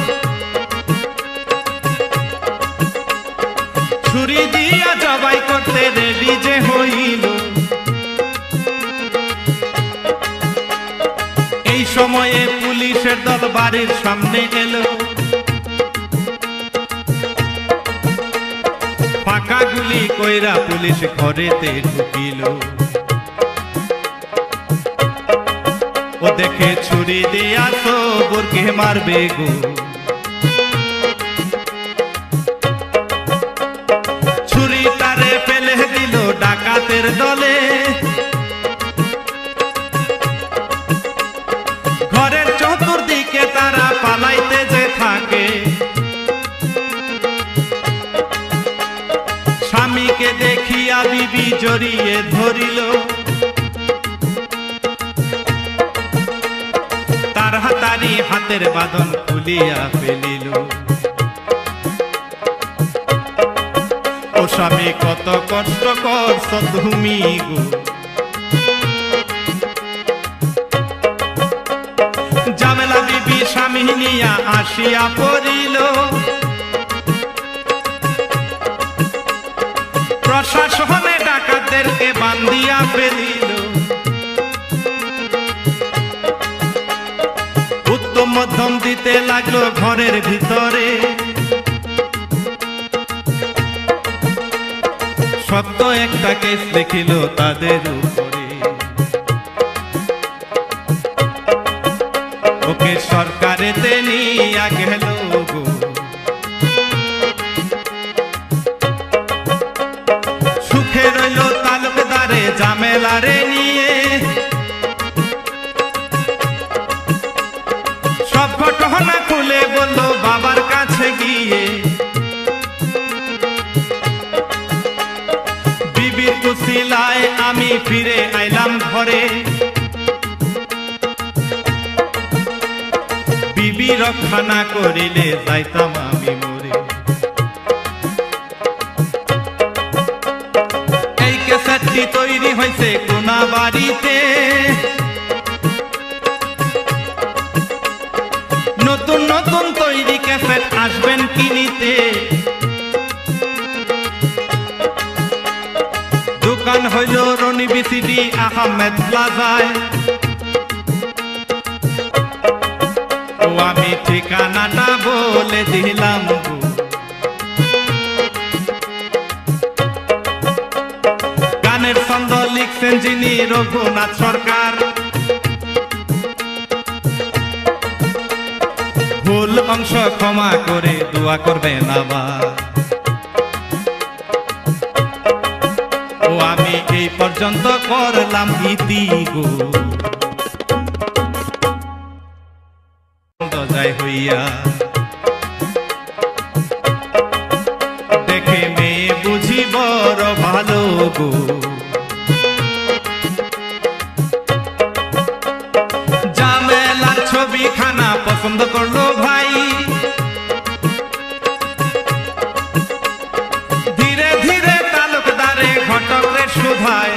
ছুরি দিয়া জবাই করতে রেডি যে হইল। এই সময়ে পুলিশের দল বাড়ির সামনে এলো, ফাঁকা গুলি কইরা পুলিশ ঘরেতে ঢুকিল। ও দেখে ছুরি দিয়া সবরকে মারবে গো। ছুরি তারে ফেলে দিল ডাকাতের দলে, ঘরের চতুর্দিকে তারা পালাইতে যে থাকে। স্বামীকে দেখিয়া বিবি জড়িয়ে ধরিল, তার হাতারি হাতের বাঁধন খুলিয়া ফেলিল। ও স্বামী কত কষ্ট করছ তুমি গো। জামেলা বিবি স্বামী নিয়া আসিয়া পড়িল, প্রশাসনে ডাকাতদেরকে বান্ধিয়া ফেলিল। উত্তম মধ্যম দিতে লাগলো ঘরের ভিতরে, সত্য একটা কেস দেখিল তাদের উপরে। ওকে সরকারেতে নিয়া গেল গো। সুখে রইল তালুকদারে জামেলারে নিয়ে, সব ঘটনা খুলে বলল বাবার কাছে গিয়ে। বিবির কুশিলায় আমি ফিরে আইলাম ঘরে, বিবি রক্ষা না করিলে যাইতাম আমি মরে। এই কেসেটটি তৈরি হয়েছে কোনা বাড়িতে, নতুন নতুন তৈরি ক্যাসেট আসবেন কিনিতে। দোকান হইল রনি বিসিডি আহমেদ প্লাজায়। ও আমি ঠিকানাটা বলে দিলাম গো। গানের ছন্দ লিখছেন যিনি রঘুনাথ সরকার। ভুল অংশ ক্ষমা করে দোয়া করবেন আবার। ও আমি এই পর্যন্ত করলাম ইতি গো। জয় হইয়া দেখে মেয়ে গো। জামেলার ছবিখানা পছন্দ করলো ভাই, ধীরে ধীরে তালুকদারে ঘটকরে শুধায়,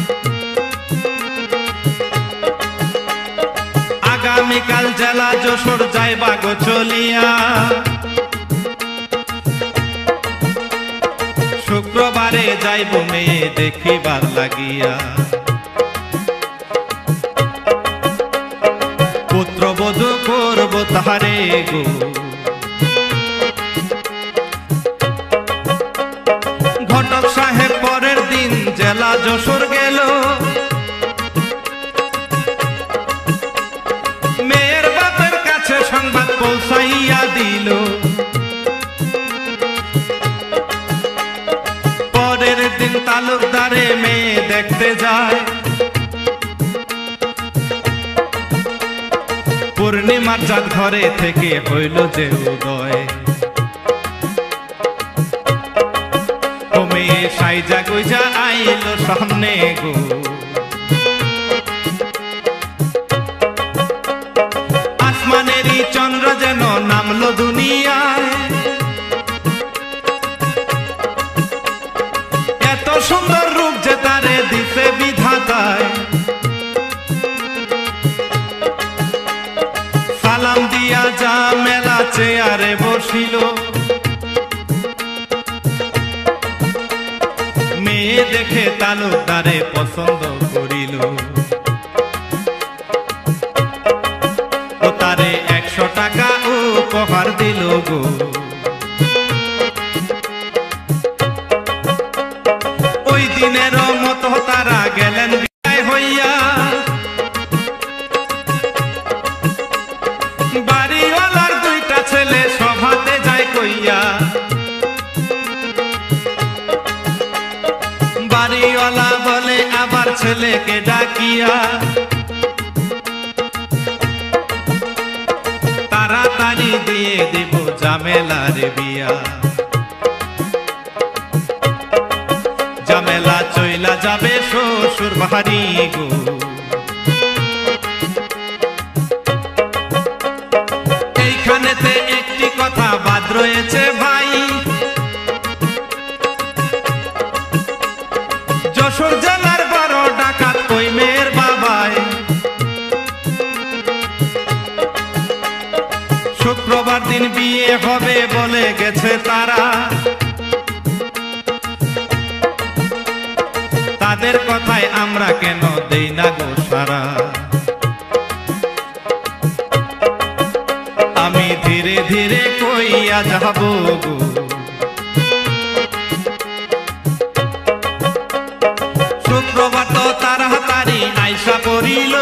আগামীকাল জেলা যশোর যাইবা গো চলিয়া, শুক্রবারে যাইব মেয়ে দেখিবার লাগিয়া। পুত্রবধূ করব তাহারে গো, ঘটক সাহেব পরের দিন জেলা যশোর গেল, মেয়ের বাপের কাছে সংবাদ পৌঁছাইয়া দিল। পরের দিন তালুকদারে মেয়ে দেখতে যায়, পূর্ণিমার চাঁদ ঘরে থেকে হইল যে উদয়, ও মেয়ে সাইজা গুইজা আইল সামনে গো। আসমানেরই চন্দ্র যেন নামলো দুনিয়ায়, এত সুন্দর রূপ যে তারে দিতে বিধাতায়। সালাম দিয়া জামেলা চেয়ারে বসিল, মেয়ে দেখে তালুকদারে পছন্দ করিল, ও তারে 100 টাকা উপহার দিল গো। ওই দিনের মতো তারা গেলেন বিদায় হইয়া, বাড়িওয়ালার 2টা ছেলে সভাতে যায় কইয়া, বাড়িওয়ালা বলে আবার ছেলেকে ডাকিয়া, তাড়াতাড়ি দিয়ে দিব জামেলার বিয়া। জামেলা চইলা যাবে শ্বশুর বাড়ি গো। এইখানেতে একটি কথা বাদ রয়েছে ভাই, যশোর জেলার 12 ডাকাত ওই মেয়ের বাবায়। শুক্রবার দিন বিয়ে হবে বলে গেছে তারা, তাদের কথায় আমরা কেন দেই না গো সারা। আমি ধীরে ধীরে কইয়া যাব গো, শুক্রবার তো তাড়াতাড়ি আইসা পড়িল,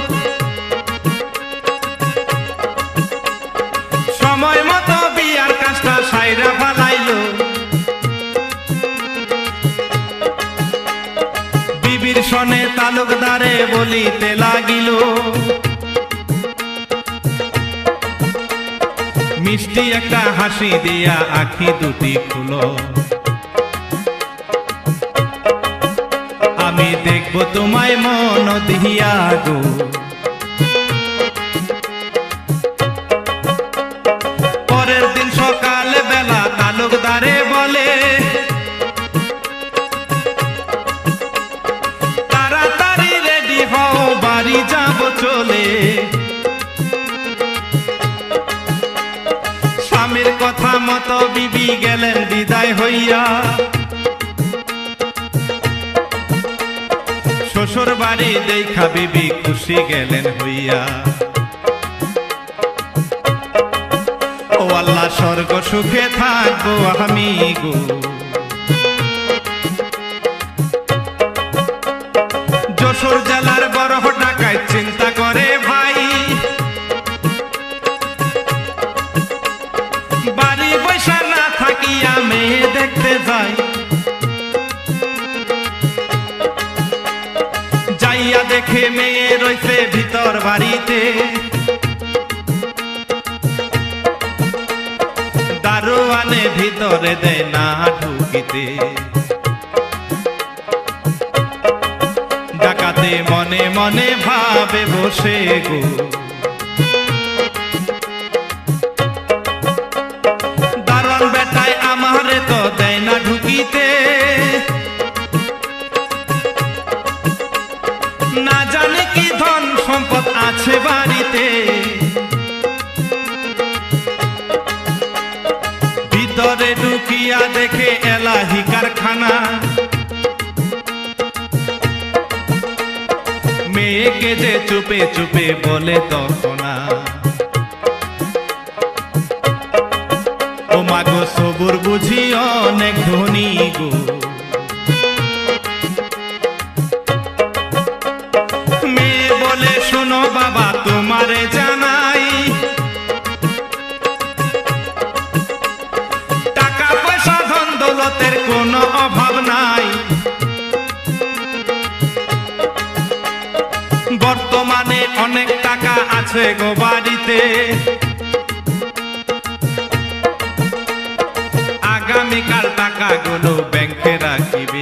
সময় মতো বিয়ার কাজটা সাইরা ফালাইল। বিবির সনে তালুকদারে বলিতে লাগিল, মিষ্টি একটা হাসি দিয়া আখি দুটি খুলো, আমি দেখব তোমায় মন দিয়া গো। পরের দিন সকাল বেলা তালুকদারে বলে, তাড়াতাড়ি রেডি হও বাড়ি যাব চলে। স্বামীর কথা মতো বিবি গেলেন বিদায় হইয়া, শ্বশুর বাড়ি দেখা বিবি খুশি গেলেন হইয়া। ও আল্লাহ স্বর্গ সুখে থাকবো আমি গো। যশোর জেলার 12 ডাকাত চিন্তা করে ভাই, বাড়ি বৈশা না থাকিয়া মেয়ে দেখতে যাই। যাইয়া দেখে মেয়ে রইছে ভিতর বাড়িতে, দারোয়ানে ভিতরে দেয় না ঢুকিতে। বলে মনে মনে ভাবে বসে গো, দারোয়ান বেটায় আমারে তো দেয় না ঢুকিতে, না জানে কি ধন সম্পদ আছে বাড়িতে। ভিতরে ঢুকিয়া দেখে এলাহি কারখানা, মেয়েকে যে চুপে চুপে বলে তখন, ও মাগো সবুর বুঝি অনেক ধনী গো। মেয়ে বলে শোনো বাবা তোমারে জানাই, টাকা পয়সা ধন দৌলতের কোনো অভাব নাই, বর্তমানে অনেক টাকা আছে গো বাড়িতে, আগামীকাল টাকাগুলো ব্যাংকে রাখিবে।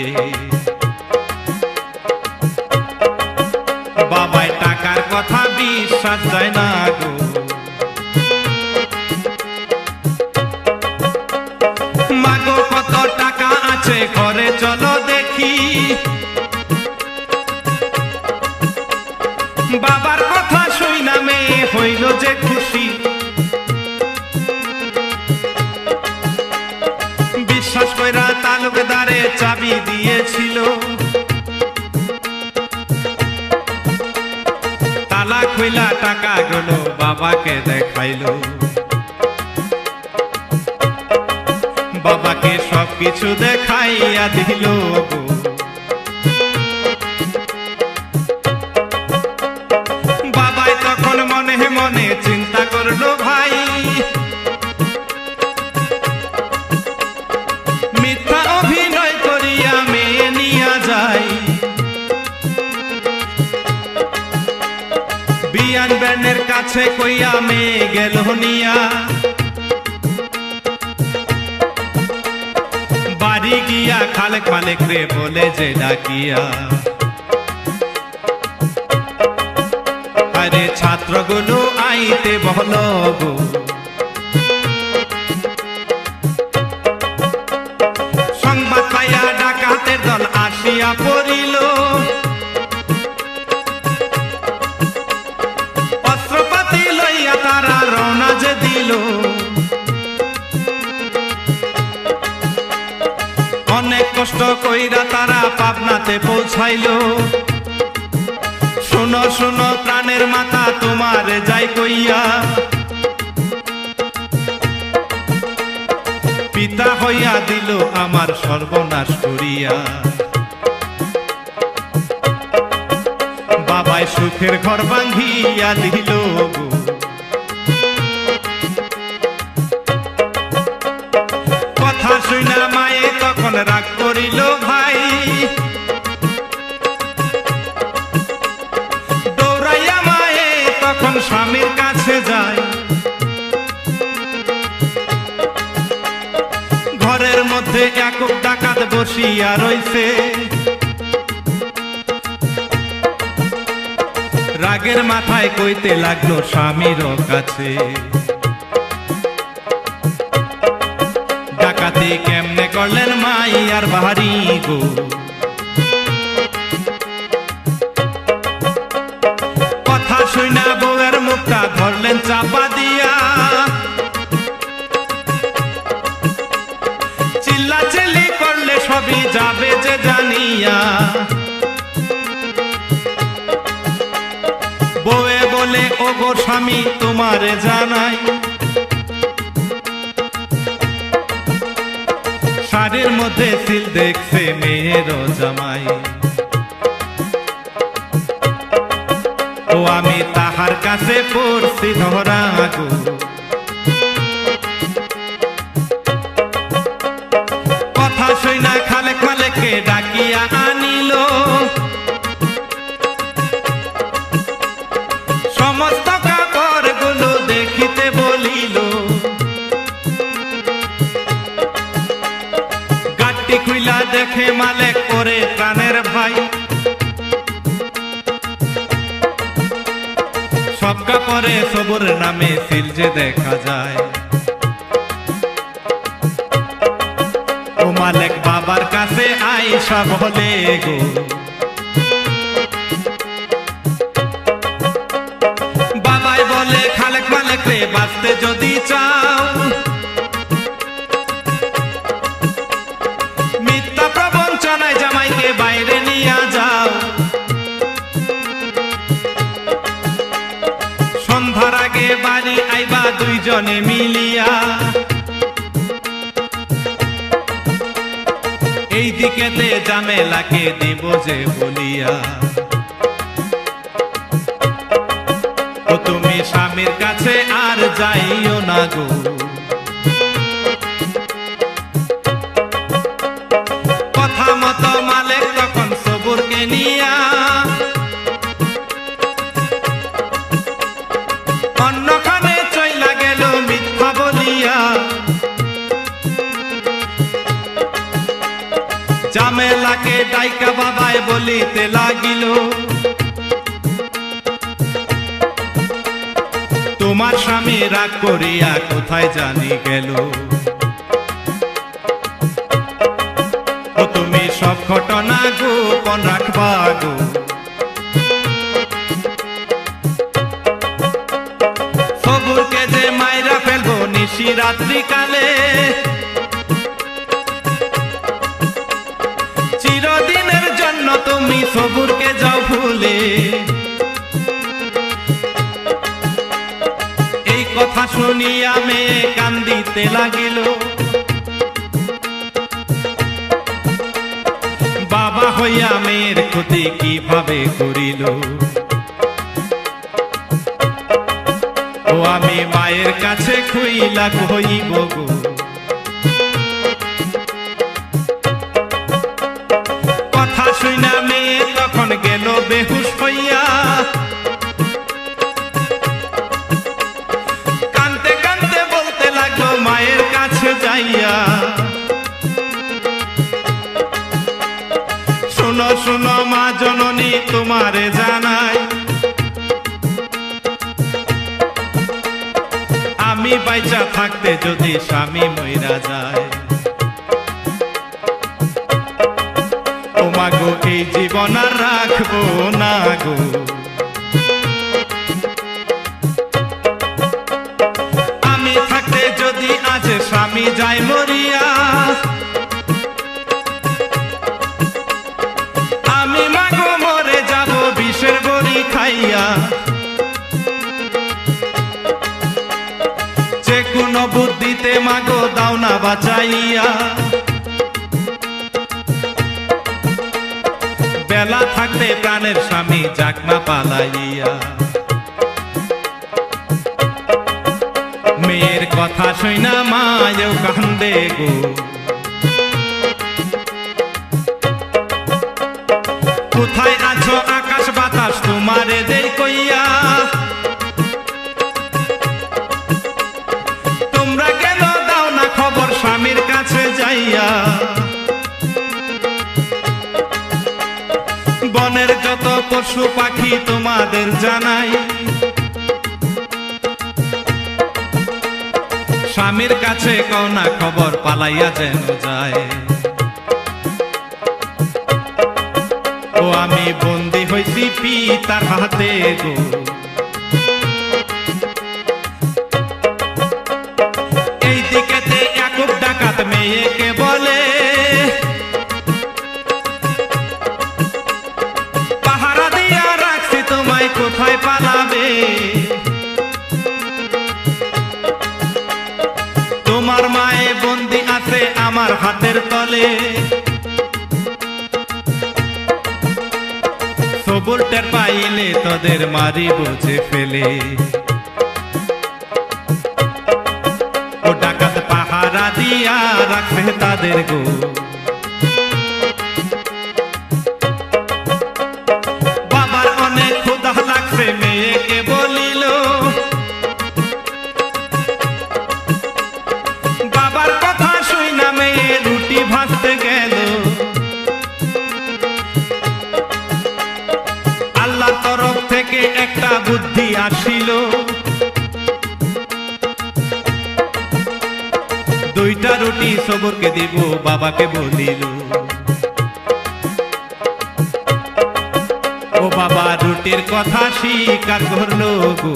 বাবাই টাকার কথা বিশ্বাস যায় না গো, মাগো কত টাকা আছে ঘরে চলো দেখি, বাবার কথা শুই না মেয়ে হইল যে খুশি। বিশ্বাস কইরা তালুকদারে চাবি দিয়েছিল, তালা খুইলা টাকাগুলো বাবাকে দেখাইলো, বাবাকে সবকিছু দেখাইয়া দিল গো। বাবাই তখন মনে মনে চিন্তা করলো ভাই, মিথ্যা অভিনয় করিয়া মেয়ে নিয়া যায়, বিয়ান ব্যানের কাছে কইয়া মেয়ে গেল নিয়া, বাড়ি গিয়া খালেক মালেক রে বলে যে ডাকিয়া, আরে ছাত্রগুলো আইতে বল গো। সংবাদ পাইয়া ডাকাতের দল আসিয়া পড়িল, অস্ত্রপাতি লইয়া তারা রওনা যে দিল, অনেক কষ্ট কইরা তারা পাবনাতে পৌঁছাইল। শোনো শোনো প্রাণের মাতা তোমার যাই কইয়া, পিতা হইয়া দিল আমার সর্বনাশ করিয়া। বাবাই সুখের ঘর ভাঙ্গিয়া দিল গো, কথা শুনা মায়ে তখন রাগ করিল ভাই, দৌড়াইয়া মায়ে তখন স্বামীর কাছে যায়, ঘরের মধ্যে একক ডাকাত বসিয়া রইছে, রাগের মাথায় কইতে লাগলো স্বামীর কাছে, ডাকাতি কেমনে করলেন মাই আর বাহারি গো। কথা শুনা বউয়ের মুখটা ধরলেন চাপা দিয়া, চিল্লাচিল্লি করলে সবই যাবে যে জানিয়া, বউয়ে বলে ও গো স্বামী তোমারে জানাই, শাড়ির মধ্যে সিল দেখছে মেয়ের জামাই, ও আমি তাহার কাছে পড়ছি ধরা গো। কথা শুনা খালেক মালেককে ডাকিয়া আনিল, সমস্ত কাপড়গুলো দেখিতে বলিল, গাট্টি খুইলা দেখে মালেক করে প্রাণের ভাই, সব কাপড়ে সবুর নামে সিল যে দেখা যায়। ও মালিক বাবার কাছে আইসা বলে গো, বাবাই বলে খালেক মালেক রে বাঁচতে যদি চাও, মিথ্যা প্রবঞ্চনায় জামাইকে বাইরে নিয়ে যাও। সন্ধ্যার আগে বাড়ি আইবা দুইজনে মিলিয়া, এই দিকেতে জামেলাকে দিব যে বলিয়া। ও তুমি স্বামীর কাছে আর যাইও না গো, কথা মতো মালিক তখন সবুরকে নিয়া অন্যখানে চইলা গেল মিথ্যা বলিয়া। জামেলাকে ডাইকা বাবায় বলিতে লাগিল, তোমার স্বামী রাগ করিয়া কোথায় জানি গেল। ও তুমি সব ঘটনা গোপন রাখবা গো, সবুরকে যে মাইরা ফেলবো নিশি রাত্রি কালে, চিরদিনের জন্য তুমি সবুরকে যাও ভুলে। এই কথা শুনিয়া মেয়ে কান্দিতে লাগিল, বাবা হইয়া মেয়ের ক্ষতি কিভাবে করিল। ও আমি মায়ের কাছে খুইলা কইব গো, কথা শুনা মেয়ে তখন গেল বেহুশ হইয়া, কানতে কানতে বলতে লাগলো মায়ের কাছে যাইয়া, শুনো শুনো মা জননী তোমারে জানাই, আমি বাইচা থাকতে যদি স্বামী মইরা যায়, ও মা গো এই জীবন আর রাখবো না গো। আমি থাকতে যদি আজ স্বামী যায় মরিয়া, আমি মা গো মরে যাব বিষের বড়ি খাইয়া। যে কোনো বুদ্ধিতে মা গো দাও না বাঁচাইয়া, বেলা থাকতে প্রাণের স্বামী যাক না পালাইয়া। মেয়ের কথা শুনা মায়েও কান্দে গো, কোথায় আছো আকাশ বাতাস তোমারে দেই কইয়া, তোমরা কেন দাও না খবর স্বামীর কাছে যাইয়া। বনের যত পশু পাখি তোমাদের জানাই, স্বামীর কাছে কও না খবর পালাইয়া যেন যায়। ও আমি বন্দী হইছি পিতার হাতে গো, এই দিকেতে ইয়াকুব ডাকাত মেয়েকে বলে, পাহারা দিয়া রাখছি তোমায় কোথায় পালাবে। তোমার মায়ে বন্দী আছে আমার হাতের তলে, সবুর টের পাইলে তোদের মারি বুঝে ফেলে। ও ডাকাত পাহারা দিয়া রাখছে তাদের গো, বাবার অনেক ক্ষুধা লাগছে মেয়েকে বলিল, বাবার কথা শুইনা মেয়ে রুটি ভাজতে গেল। আল্লাহর তরফ থেকে একটা বুদ্ধি আসিল, দুইটা রুটি সবরকে দিব, বাবাকে বলিল ও বাবা রুটির কথা স্বীকার করলো গো।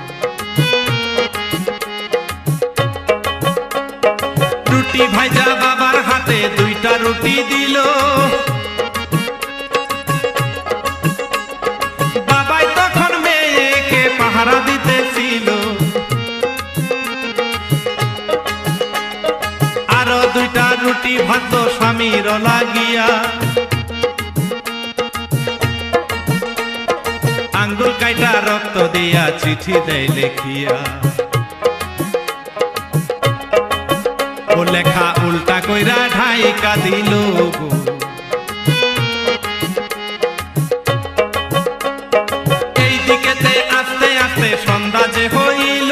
রুটি ভাইজা বাবার হাতে দুইটা রুটি দিল, বাবাই তখন মেয়েকে পাহারা দিতেছিল, আরো দুইটা রুটি ভাত স্বামীর লাগিয়া, আঙ্গুল কাইটা রক্ত দিয়া চিঠি দেয় লেখিয়া, ও লেখা উল্টা কইরা ঢাইকা দিল গো। এই দিকেতে আস্তে আস্তে সন্ধ্যা যে হইল,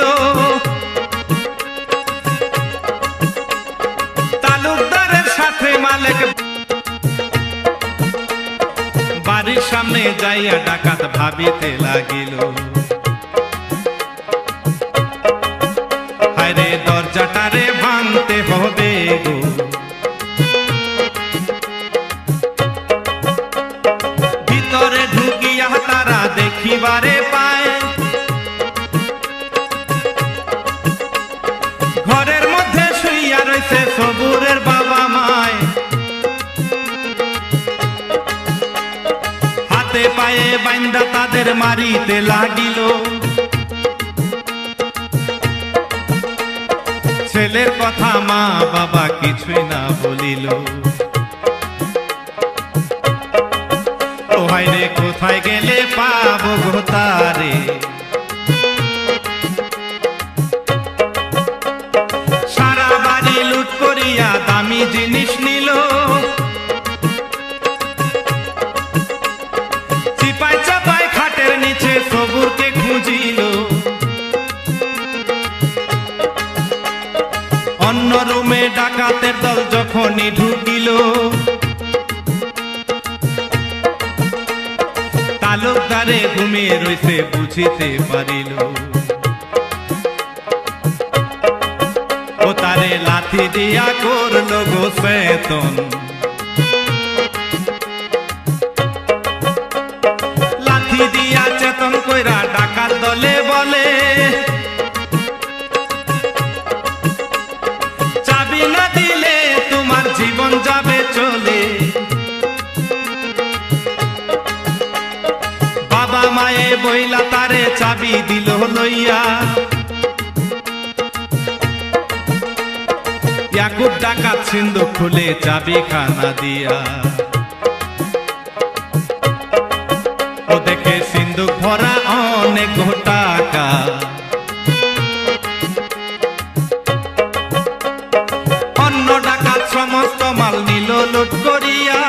তালুকদারের সাথে মালিক বাড়ির সামনে যাইয়া ডাকাত ভাবিতে লাগিল, হায়রে দরজাটারে ভাঙতে হবে গো। ভিতরে ঢুকিয়া তারা দেখিবারে পায়, ঘরের মধ্যে শুইয়া রইছে সবুরের বাবা মায়, হাতে পায়ে বাইন্দা তাদের মারিতে লাগিল, ছেলের কথা মা বাবা কিছুই না বলিল, ও হায়রে কোথায় গেলে পাবো গো তারে, সারা বাড়ি লুট করিয়া দামি জিনিস নিল, চিপাই চাপাই খাটের নিচে সবুরকে খুঁজিল, অন্য রুমে ডাকাতের দল যখনই ঢুকিল, তালুকদারে ঘুমিয়ে রইছে বুঝিতে পারিল, ও তারে লাথি দিয়া করল গো সেতন, লাথি দিয়া চেতন কইরা ডাকাত দলে বলে, চাবি না দিলে তোমার জীবন যাবে চলে, বাবা মায়ে বইলা তারে চাবি দিল লইয়া, ইয়াকুব ডাকাত সিন্ধুক খুলে চাবি খানা দিয়া, ও দেখে সিন্ধুক ভরা অনেক টাকা, অন্য ডাকাত সমস্ত মাল নিল লুট করিয়া,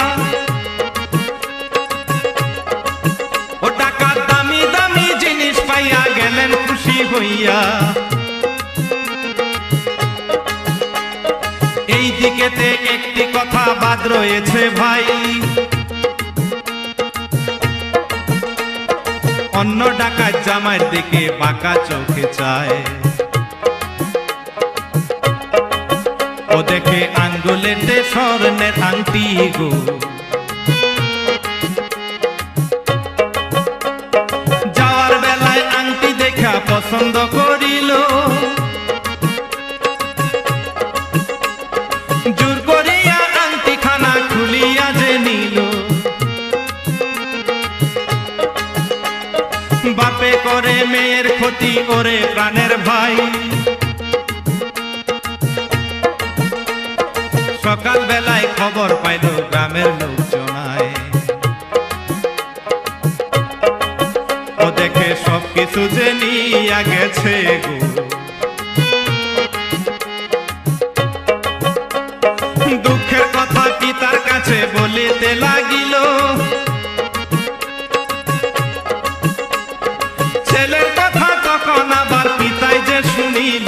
ও ডাকাত দামি দামি জিনিস পাইয়া গেলেন খুশি হইয়া, এই দিকেতে একটি কথা বাদ রয়েছে ভাই, অন্য ডাকাত জামাইয়ের দিকে বাঁকা চোখে চায়, ও দেখে আঙ্গুলেতে স্বর্ণের আংটি গো, যাওয়ার বেলায় আংটি দেখা পছন্দ করিল, জোর করিয়া আংটি খানা খুলিয়া যে নিল, বাপে করে মেয়ের ক্ষতি ওরে প্রাণের ভাই, সকাল বেলায় খবর পাইল গ্রামের লোকজনায়, ও দেখে সবকিছু যে নিয়া গেছে গো। দুঃখের কথা পিতার কাছে বলিতে লাগিল, ছেলের কথা তখন আবার পিতাই যে শুনিল,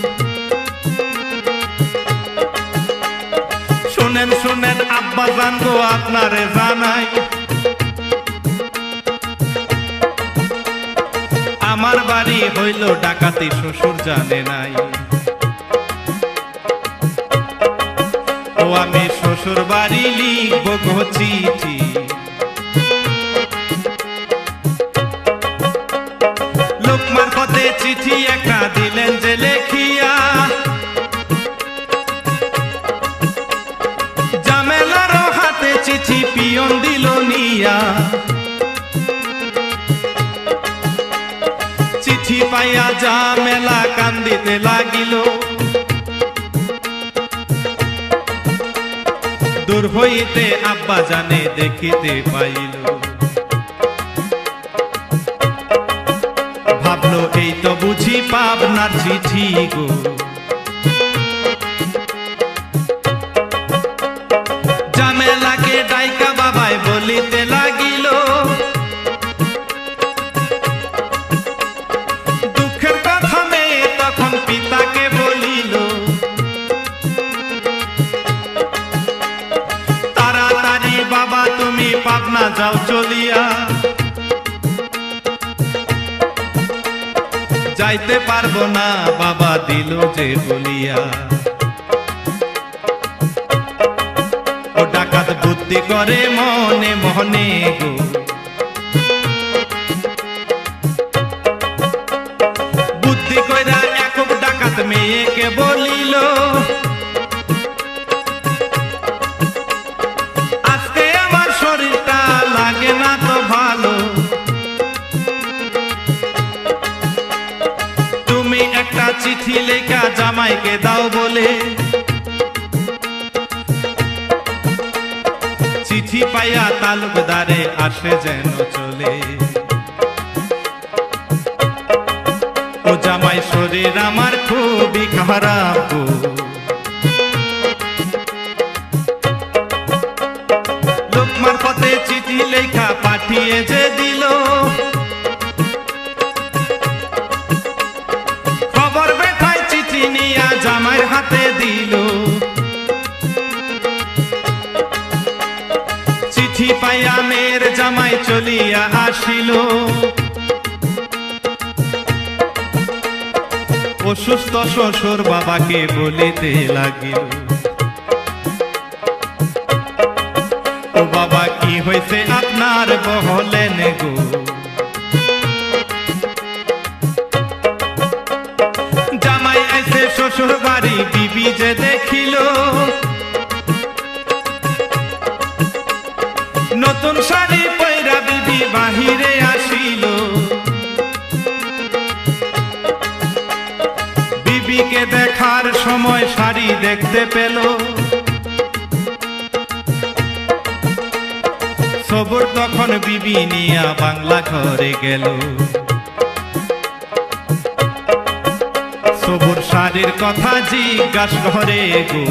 শুনেন শুনেন আব্বা জান গো আপনারে জানাই, আমার বাড়ি হইল ডাকাতি শ্বশুর জানে নাই। ও আমি শ্বশুর বাড়ি লিখব গো চিঠি, লোক মারফতে চিঠি একটা দিলেন যে লেখিয়া, জামেলার হাতে চিঠি পিয়ন দিল নিয়া। চিঠি পাইয়া জামেলা কান্দিতে লাগিল, দূর হইতে আব্বা জানে দেখিতে পাইল। ভাবলো এই তো বুঝি পাবনার চিঠি গো, জামেলাকে ডাইকা বাবাই বলিতে লাগিল, দুঃখের কথা মেয়ে তখন পিতাকে বলিল, তাড়াতাড়ি বাবা তুমি পাবনা যাও চলিয়া, যাইতে পারবো না বাবা দিল যে বলিয়া। ও ডাকাত বুদ্ধি করে মনে মনে গো, বুদ্ধি কইরা একক ডাকাত মেয়েকে বলিল, আজকে আমার শরীরটা লাগে না তো ভালো, তুমি একটা চিঠি লেখা জামাইকে দাও বলে। চিঠি পাইয়া তালুকদারে আসে যেন চলে, ও জামাই শরীর আমার খুবই খারাপ গো, লোক মারফতে চিঠি লেখা পাঠিয়ে যে দিল, খবর বেঠায় চিঠি নিয়া জামাইয়ের হাতে দিল। চিঠি পাইয়া মেয়ের জামাই চলিয়া আসিল, অসুস্থ শ্বশুর বাবাকে বলিতে লাগিল, ও বাবা কি হয়েছে আপনার বহলেন গো, জামাই আইছে শ্বশুর বাড়ি বিবি যে দেখিল, নতুন শাড়ি পয়রা বিবি বাহিরে আসিল, বিবিকে দেখার সময় শাড়ি দেখতে পেল, সবর তখন বিবি নিয়া বাংলা ঘরে গেল, সবর শাড়ির কথা জিজ্ঞাস ঘরে গো,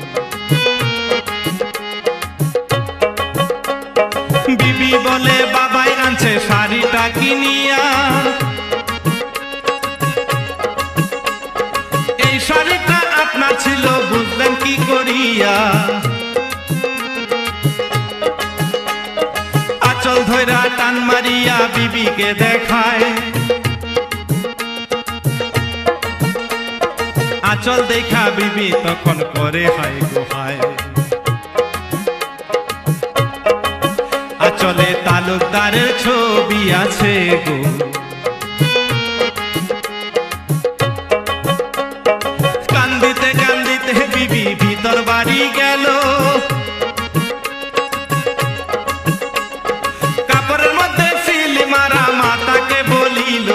বিবি বলে বাবাই আনছে শাড়িটা কিনিয়া, এই শাড়িটা আপনার ছিল বুঝলেন কি করিয়া, আঁচল ধইরা টান মারিয়া বিবিকে দেখায়, আঁচল দেখা বিবি তখন করে হায় গো হায়, আঁচলে তালুকদারের ছবি আছে গো, কান্দিতে কান্দিতে বিবি ভিতর বাড়ি গেল, কাপড়ের মধ্যে সিলি মারা মাতাকে বলিল,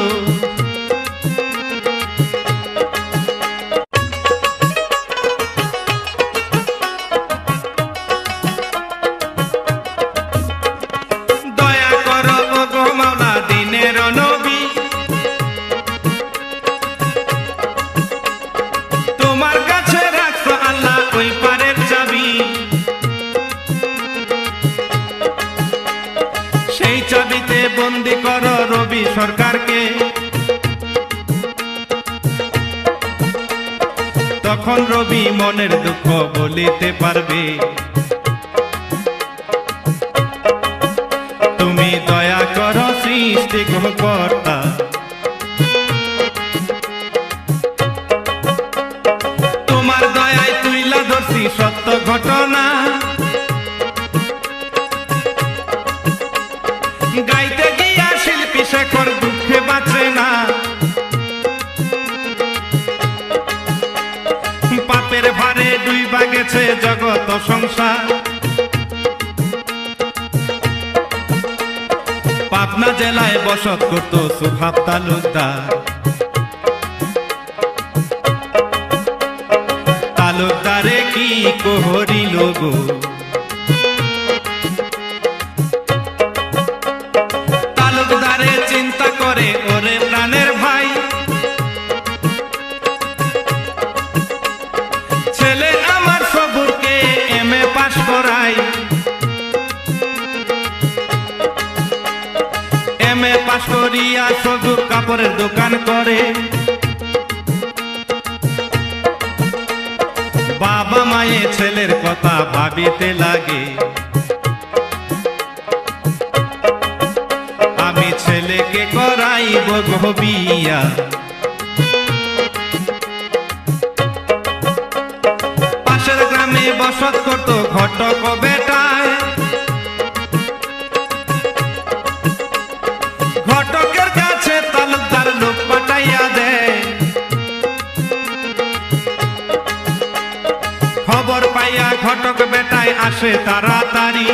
চাবিতে বন্দি করো রবি সরকারকে, তখন রবি মনের দুঃখ বলিতে পারবে, তুমি দয়া করো সৃষ্টিকর্তা, গেছে জগত সংসার। পাবনা জেলায় বসত করত সুভাব তালুকদার। তালুকদারে কি করিল গো, তালুকদারে চিন্তা করে ওরে প্রাণের ভাই, ছেলে আমার সবুরকে এমএ পাস করাই। এমএ পাস করিয়া সবুর কাপড়ের দোকান করে। বাবা মায়ে ছেলের কথা ভাবিতে লাগে, আমি ছেলেকে করাইব গো বিয়া। পাশের গ্রামে বসত করত ঘটক বেটায়। ঘটকের কাছে তালুকদার লোক পাঠাইয়া দেয়। খবর পাইয়া ঘটক বেটায় আসে তাড়াতাড়ি।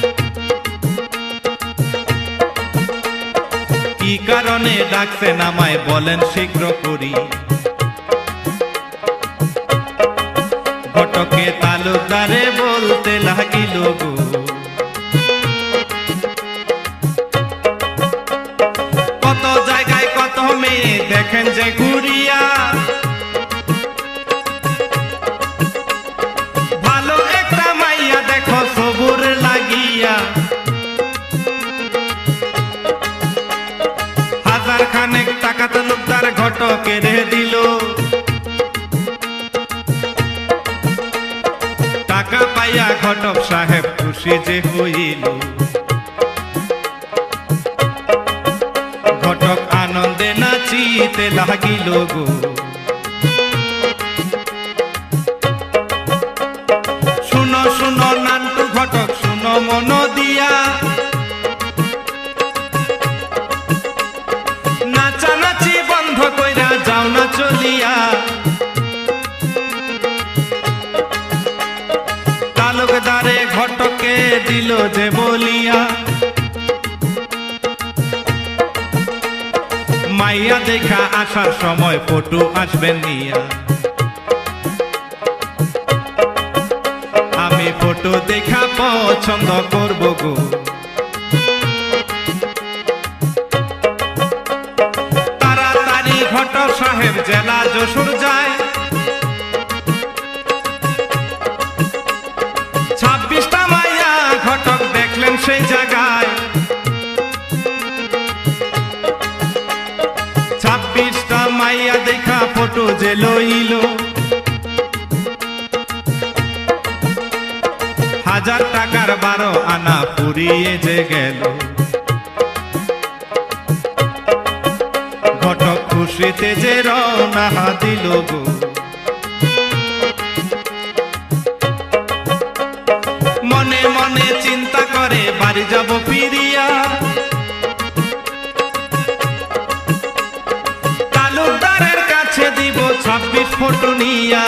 কি কারণে ডাকছেন আমায় বলেন শীঘ্র করি। ঘটকে তালুকদারে বলতে লাগিল গো, কত জায়গায় কত মেয়ে দেখেন যে ঘুরিয়া, ভালো একটা মাইয়া দেখো সবুর লাগিয়া। হাজার খানেক টাকা তালুকদার ঘটকে দিল। টাকা পাইয়া ঘটক সাহেব খুশি যে হইল। ঘটক আনন্দে নাচিতে লাগিল গো, শুনো শুনো নান্টু ঘটক শুনো মন দিয়া, নাচানাচি বন্ধ কইরা যাও না চলিয়া। তালুকদারে ঘটকে দিল যে বলিয়া, মাইয়া দেখা আসার সময় ফটো আসবেন নিয়া। আমি ফটো দেখা পছন্দ করব গো, তাড়াতাড়ি ঘটক সাহেব জেলা যশোর যায়। 26টা মাইয়া ঘটক দেখলেন সেই জায়গায়। 26টা মাইয়া দেখা ফটো যে লইল। 1000 টাকার 12 আনা পুড়িয়ে যে গেল। ঘটক খুশিতে যে রওনা দিল গো, মনে মনে চিন্তা করে বাড়ি যাব ফিরিয়া। তালুকদারের কাছে দিব 26 ফটো নিয়া।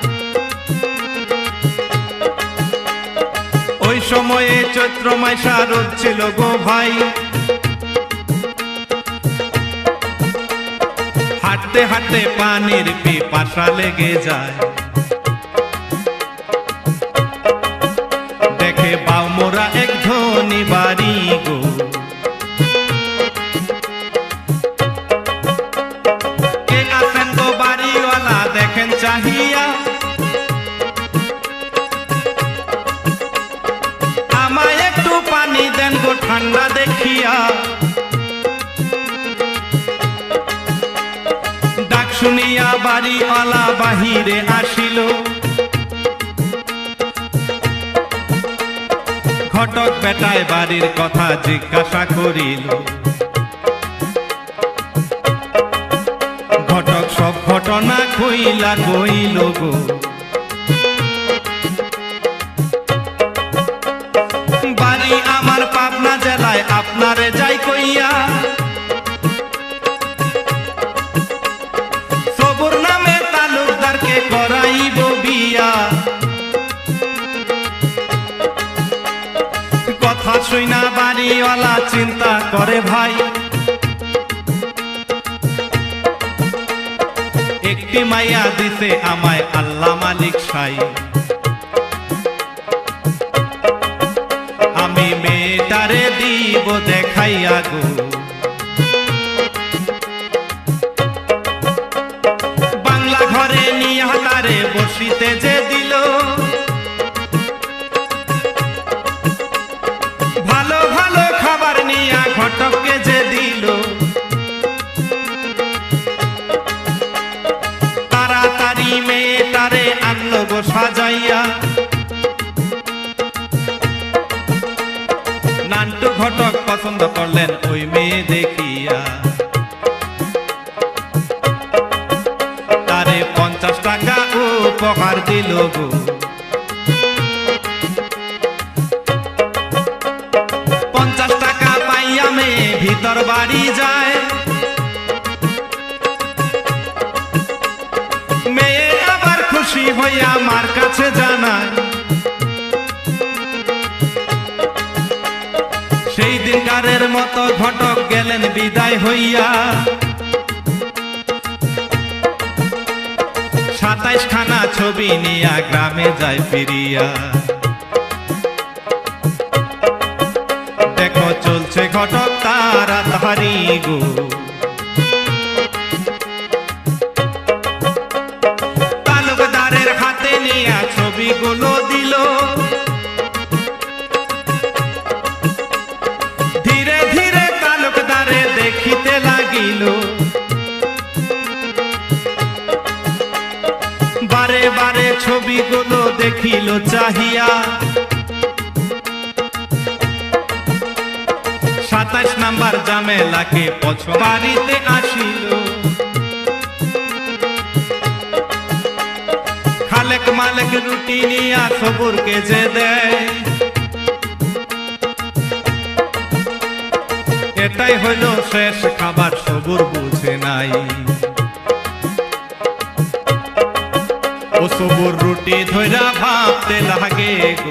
ওই সময়ে চৈত্র মাইশা রোদ ছিল গো ভাই। হাঁটতে হাঁটতে পানির পিপাসা লেগে যায়। দেখে বাউমোরা এক ধনী বাড়ি গো, কে আছেন গো বাড়িওয়ালা দেখেন চাহিয়া। আমায় একটু পানি দেন গো ঠান্ডা দেখিয়া। ডাক শুনিয়া বাড়িওয়ালা বাহিরে আসিল। ঘটক বেটায় বাড়ির কথা জিজ্ঞাসা করিল। ঘটক সব ঘটনা কইলা কইল গো, বাড়ি আমার পাবনা জেলায় আপনারে যাই কইয়া। সবুর নামে তালুকদারকে করাইব বিয়া। শুইনা বাড়িওয়ালা চিন্তা করে ভাই, একটি মাইয়া দিছে আমায় আল্লাহ মালিক সাই। আমি মেয়েটারে দিব দেখাইয়া গো, বাংলা ঘরে নিয়া তারে বসিতে যে দিল, ভালো ভালো খাবার নিয়া ঘটককে যে দিল, তাড়াতাড়ি মেয়েটারে আনলো গো সাজাইয়া। নান্টু ঘটক পছন্দ করলেন ওই মেয়ে দেখিয়া, তারে 50 টাকা উপহার দিল গো। 50 টাকা পাইয়া মেয়ে ভিতর বাড়ি যায়, মেয়ে আবার খুশি হইয়া মার কাছে জানায়। সেই দিনকারের মতো ঘটক গেলেন বিদায় হইয়া, 27 খানা ছবি নিয়া গ্রামে যায় ফিরিয়া। দেখো চলছে ঘটক তাড়াতাড়ি গো, তালুকদারের হাতে নিয়া ছবিগুলো দিল, ধীরে ধীরে তালুকদারে দেখিতে লাগিল। বারে বারে ছবিগুলো দেখিল চাহিয়া, 27 নাম্বার জামেলাকে পছন্দ বাড়িতে আসিল। খালেক মালেক রুটি নিয়া সবুরকে যে দেয়, এটাই হইল শেষ খাবার, সবুর বুঝে নাই। ও সবুর রুটি ধইরা ভাবতে লাগে গো,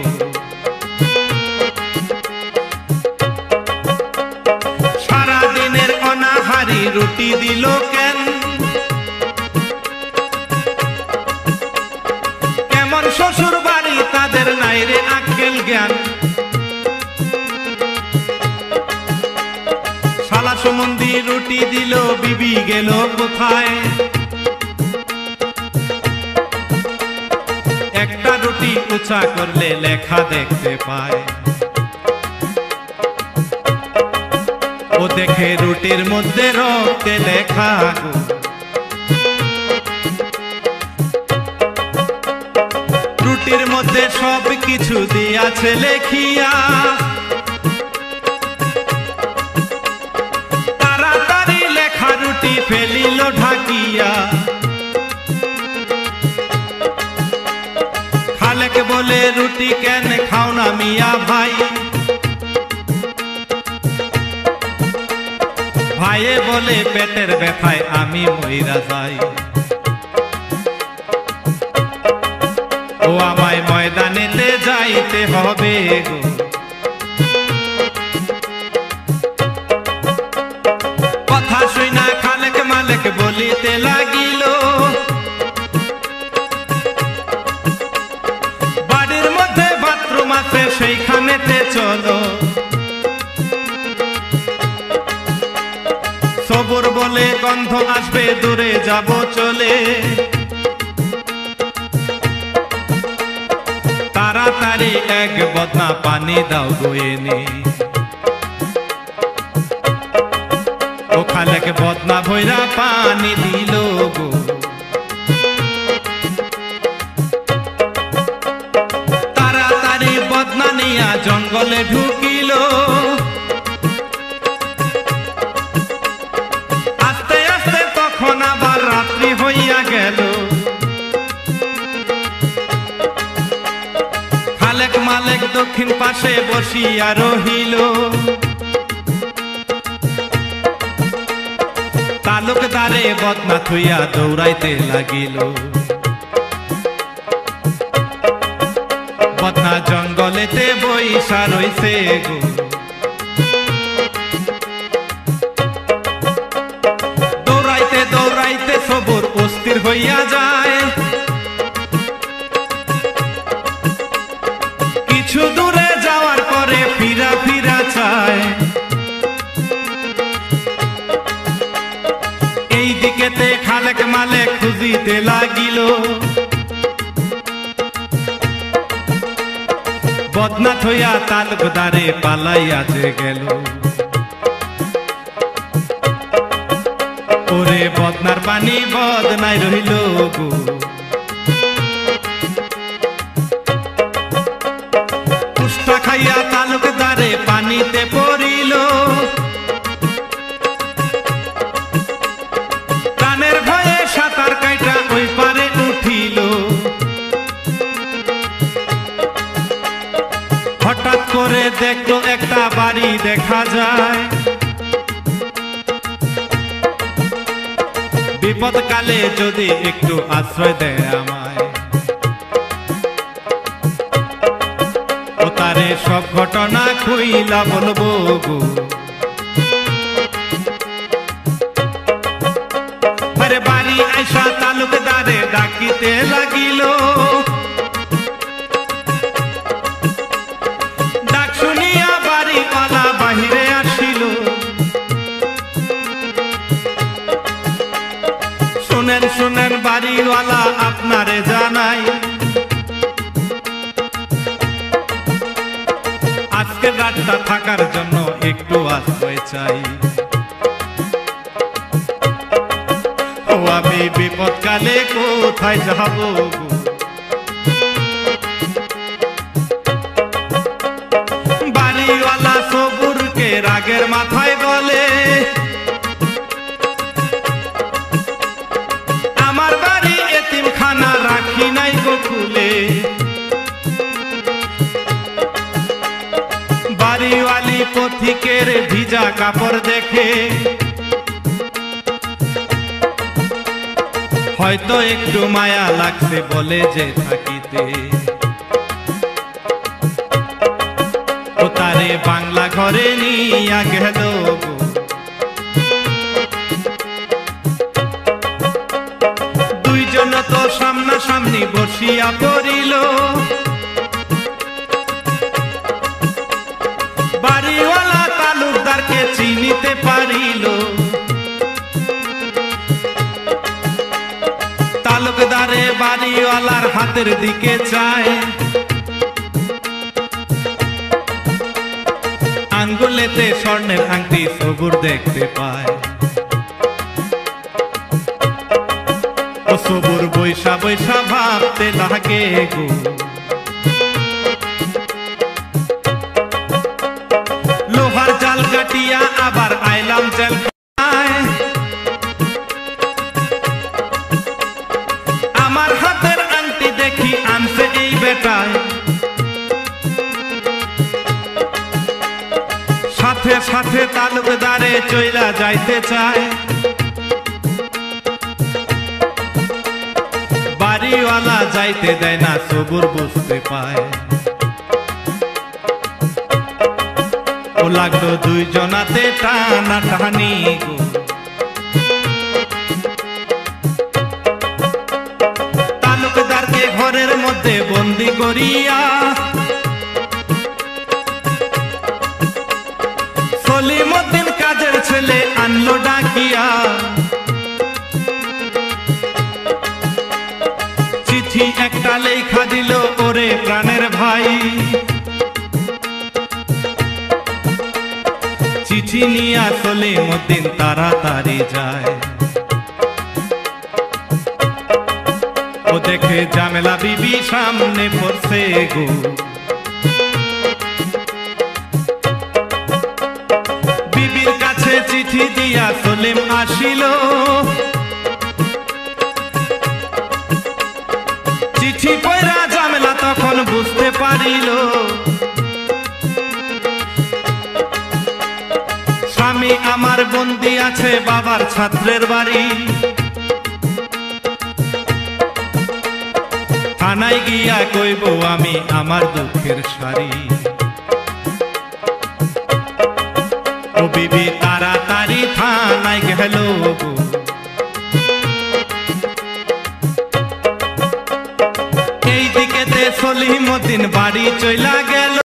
সারা দিনের অনাহারি রুটি দিল কেন, কেমন শ্বশুর বাড়ি তাদের নাই রে আক্কেল জ্ঞান। শালা সুমন্দি রুটি দিল, বিবি গেল কোথায়, একটা রুটি উঁচা করলে লেখা দেখতে পায়। ও দেখে রুটির মধ্যে রক্তে লেখা গো, রুটির মধ্যে সব কিছু দিয়াছে লেখিয়া। তাড়াতাড়ি লেখা রুটি ফেলিল ঢাকিয়া, খালেক বলে রুটি কেন খাও না মিয়া ভাই, ভাইয়ে বলে পেটের ব্যথায় আমি মইরা যাই। ও আমায় ময়দানেতে যাইতে হবে গো, কথা শুনা খালেক মালেক বলিতে লাগিল, বাড়ির মধ্যে বাথরুম আছে সেইখানেতে চলো। সবুর বলে গন্ধ আসবে দূরে যাব চলে, তাড়াতাড়ি এক বদনা পানি দাও গো এনে। ও খালেক বদনা ভৈরা পানি দিল গো, তাড়াতাড়ি বদনা নিয়া জঙ্গলে ঢুকিল। আস্তে আস্তে তখন আবার রাত্রি হইয়া গেল, খালেক মালেক দক্ষিণ পাশে বসিয়া রহিল। তালুকদারে বদনা থুইয়া দৌড়াইতে লাগিল, বদনা জঙ্গলেতে বইসা রইছে গো। খুঁজিতে লাগিল। বদনা থইয়া তালুকদারে পালাইয়া যে গেল। ওরে বদনার পানি বদনাই রহিল গো। কুষ্টা খাইয়া তালুকদারে পানিতে পড়িল। প্রাণের ভয়ে সাঁতার কাইটা ওই পারে উঠিল। হঠাৎ করে দেখলো একটা বাড়ি দেখা যায়। বিপদকালে যদি একটু আশ্রয় দেয় আমায়। ও তারে সব ঘটনা খুইলা বলবো গো। আরে বাড়ি আইসা তালুকদারে ডাকিতে লাগিল। ডাক শুনিয়া বাড়িওয়ালা বাহিরে আসিল। শুনেন শুনেন বাড়িওয়ালা আপনারে জানাই, আজকের রাতটা থাকার জন্য একটু আশ্রয় চাই। ও আমি বিপদকালে কোথায় যাব? বাড়িওয়ালা সবুরকে রাগের মাথায় বলে, আমার বাড়ি এতিমখানা রাখি নাই গো খুলে। বাড়িওয়ালি পথিকের ভিজা কাপড় দেখে হয়তো একটু মায়া লাগছে বলে যে থাকিতে। ও তারে বাংলা ঘরে নিয়া গেল গো। দুইজন তো সামনাসামনি বসিয়া পড়িল। বাড়িওয়ালা তালুকদারকে চিনিতে পারিল। তালুকদারে বাড়িওয়ালার হাতের দিকে চায়। আঙ্গুলেতে স্বর্ণের আংটি সবুর দেখতে পায়। ও সবুর বৈশা বৈশা ভাবতে লাগে গো। লোহার জাল কাটিয়া আবার আইলাম জেলখানায়। আমার হাতের আংটি দেখি আনছে এই বেটায়। সাথে সাথে তালুকদারে চইলা যাইতে চায়। বাড়িওয়ালা যাইতে দেয় না, সবুর বুঝতে পায়। ও লাগলো দুইজনাতে টানা টানি গো। তালুকদারকে ঘরের মধ্যে বন্দি করিয়া সলিমউদ্দিন কাজের ছেলে আনলো ডাকিয়া। চিঠি একটা লেখা দিল, ওরে প্রাণের ভাই। চিঠি নিয়া সলিমউদ্দিন তাড়াতাড়ি যায়। ও দেখে জামেলা বিবি সামনে পড়ছে গো। বিবির কাছে চিঠি দিয়া সলিম আসিল। চিঠি পড়া জামেলা তখন বুঝতে পারিল। স্বামী আমার বন্দি আছে বাবার ছাত্রের বাড়ি। থানায় গিয়া কইব আমি আমার দুঃখের সারি। ও বিবি তাড়াতাড়ি থানায় গেল গো। এই দিকেতে সলিমউদ্দিন বাড়ি চইলা গেল।